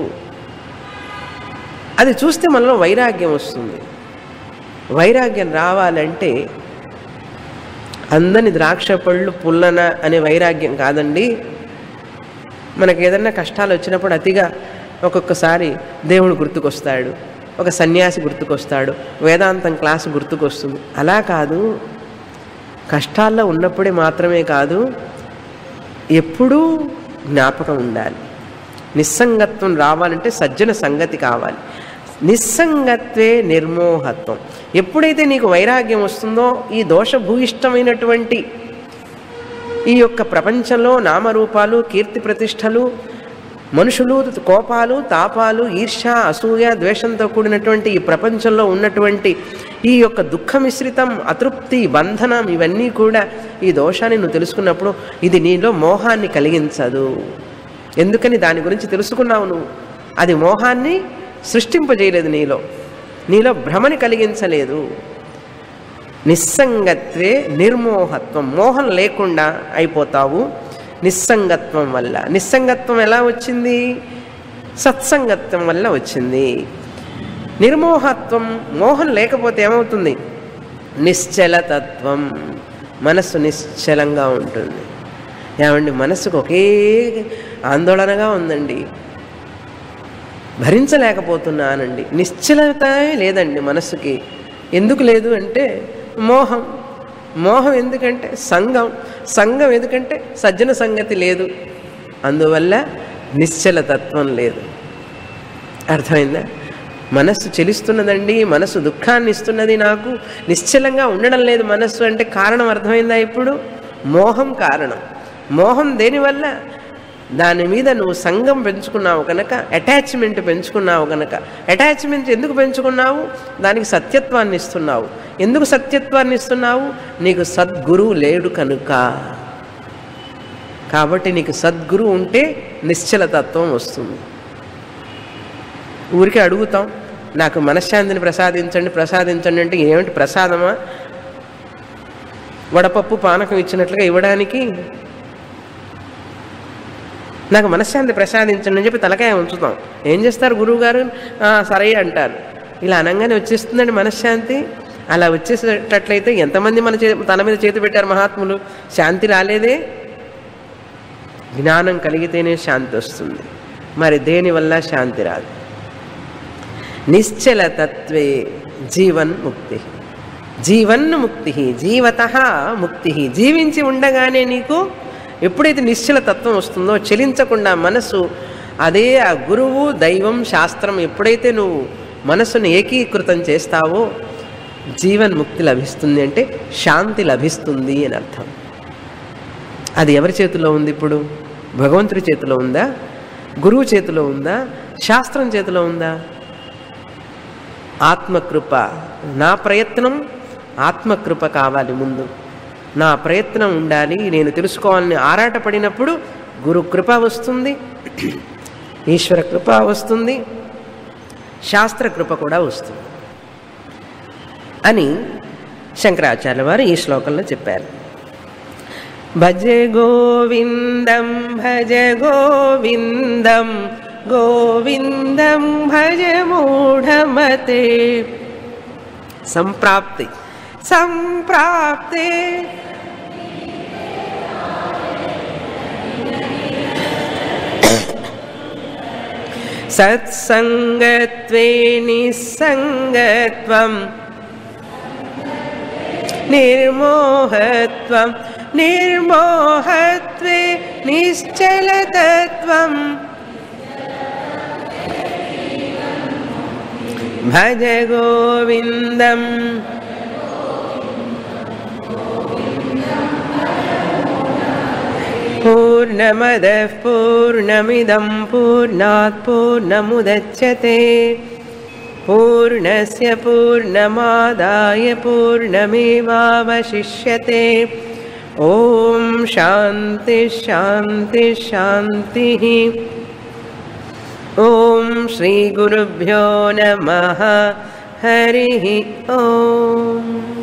అది చూస్తే మనలో వైరాగ్యం వస్తుంది. వైరాగ్యం రావాలంటే అందని ద్రాక్ష పళ్ళు పుల్లన అనే వైరాగ్యం కాదండి. మనకు ఏదన్నా కష్టాలు వచ్చినప్పుడు అతిగా ఒక్కొక్కసారి దేవుడు గుర్తుకొస్తాడు, ఒక సన్యాసి గుర్తుకొస్తాడు, వేదాంతం క్లాసు గుర్తుకొస్తుంది. అలా కాదు. కష్టాల్లో ఉన్నప్పుడే మాత్రమే కాదు, ఎప్పుడూ జ్ఞాపకం ఉండాలి. నిస్సంగత్వం రావాలంటే సజ్జన సంగతి కావాలి. నిస్సంగత్వే నిర్మోహత్వం. ఎప్పుడైతే నీకు వైరాగ్యం వస్తుందో, ఈ దోషభూయిష్టమైనటువంటి ఈ యొక్క ప్రపంచంలో నామరూపాలు, కీర్తి ప్రతిష్టలు, మనుషులు, కోపాలు, తాపాలు, ఈర్ష్య, అసూయ, ద్వేషంతో కూడినటువంటి ఈ ప్రపంచంలో ఉన్నటువంటి ఈ యొక్క దుఃఖ మిశ్రితం, అతృప్తి, బంధనం, ఇవన్నీ కూడా ఈ దోషాన్ని నువ్వు తెలుసుకున్నప్పుడు ఇది నీలో మోహాన్ని కలిగించదు. ఎందుకని? దాని గురించి తెలుసుకున్నావు నువ్వు. అది మోహాన్ని సృష్టింపజేయలేదు నీలో, నీలో భ్రమని కలిగించలేదు. నిస్సంగత్వే నిర్మోహత్వం. మోహం లేకుండా అయిపోతావు నిస్సంగత్వం వల్ల. నిస్సంగత్వం ఎలా వచ్చింది? సత్సంగత్వం వల్ల వచ్చింది. నిర్మోహత్వం, మోహం లేకపోతే ఏమవుతుంది? నిశ్చలతత్వం. మనస్సు నిశ్చలంగా ఉంటుంది. ఏమండి, మనస్సుకు ఒకే ఆందోళనగా ఉందండి. భరించలేకపోతున్నానండి. నిశ్చలత లేదండి మనస్సుకి. ఎందుకు లేదు అంటే మోహం. మోహం ఎందుకంటే సంఘం. సంఘం ఎందుకంటే సజ్జన సంగతి లేదు. అందువల్ల నిశ్చల తత్వం లేదు. అర్థమైందా? మనస్సు చెలిస్తున్నదండి, మనస్సు దుఃఖాన్ని ఇస్తున్నది, నాకు నిశ్చలంగా ఉండడం లేదు మనస్సు అంటే కారణం అర్థమైందా? ఇప్పుడు మోహం కారణం. మోహం దేనివల్ల? దాని మీద నువ్వు సంఘం పెంచుకున్నావు కనుక, అటాచ్మెంట్ పెంచుకున్నావు కనుక. అటాచ్మెంట్ ఎందుకు పెంచుకున్నావు? దానికి సత్యత్వాన్ని ఇస్తున్నావు. ఎందుకు సత్యత్వాన్ని ఇస్తున్నావు? నీకు సద్గురువు లేడు కనుక. కాబట్టి నీకు సద్గురువు ఉంటే నిశ్చలతత్వం వస్తుంది. ఊరికే అడుగుతాం, నాకు మనశ్శాంతిని ప్రసాదించండి ప్రసాదించండి అంటే ఏమిటి ప్రసాదమా? వడపప్పు పానకం ఇచ్చినట్లుగా ఇవ్వడానికి? నాకు మనశ్శాంతి ప్రసాదించండి అని చెప్పి తలకాయ ఉంచుతాం. ఏం చేస్తారు గురువు గారు? సరే అంటారు. ఇలా అనగానే వచ్చేస్తుందండి మనశ్శాంతి. అలా వచ్చేసేటట్లయితే ఎంతమంది మన చే తన మీద చేతి పెట్టారు మహాత్ములు? శాంతి రాలేదే. జ్ఞానం కలిగితేనే శాంతి వస్తుంది. మరి దేనివల్ల శాంతి రాదు? నిశ్చలతత్వే జీవన్ ముక్తి. జీవన్ ముక్తి, జీవత ముక్తి. జీవించి ఉండగానే నీకు ఎప్పుడైతే నిశ్చల తత్వం వస్తుందో, చలించకుండా మనసు అదే ఆ గురువు, దైవం, శాస్త్రం ఎప్పుడైతే నువ్వు మనసును ఏకీకృతం చేస్తావో జీవన్ముక్తి లభిస్తుంది. అంటే శాంతి లభిస్తుంది అని అర్థం. అది ఎవరి చేతిలో ఉంది ఇప్పుడు? భగవంతుడి చేతిలో ఉందా? గురువు చేతిలో ఉందా? శాస్త్రం చేతిలో ఉందా? ఆత్మకృప. నా ప్రయత్నం ఆత్మకృప కావాలి. ముందు నా ప్రయత్నం ఉండాలి. నేను తెలుసుకోవాలని ఆరాటపడినప్పుడు గురు కృప వస్తుంది, ఈశ్వర కృప వస్తుంది, శాస్త్ర కృప కూడా వస్తుంది అని శంకరాచార్య వారు ఈ శ్లోకంలో చెప్పారు. భజ గోవిందం భజ గోవిందం గోవిందం భజ మూఢమతే. సంప్రాప్తి సంప్రాప్తే సత్సంగత్వే నిస్సంగత్వం నిర్మోహత్వం నిర్మోహత్వే నిశ్చలతత్వం. భజ గోవిందం పూర్ణమదః పూర్ణమిదం పూర్ణాత్ పూర్ణముదచ్యతే పూర్ణస్య పూర్ణమాదాయ పూర్ణమేవావశిష్యతే. ఓం శాంతి శాంతి శాంతి. ఓం శ్రీ గురుభ్యో నమః. హరి ఓం.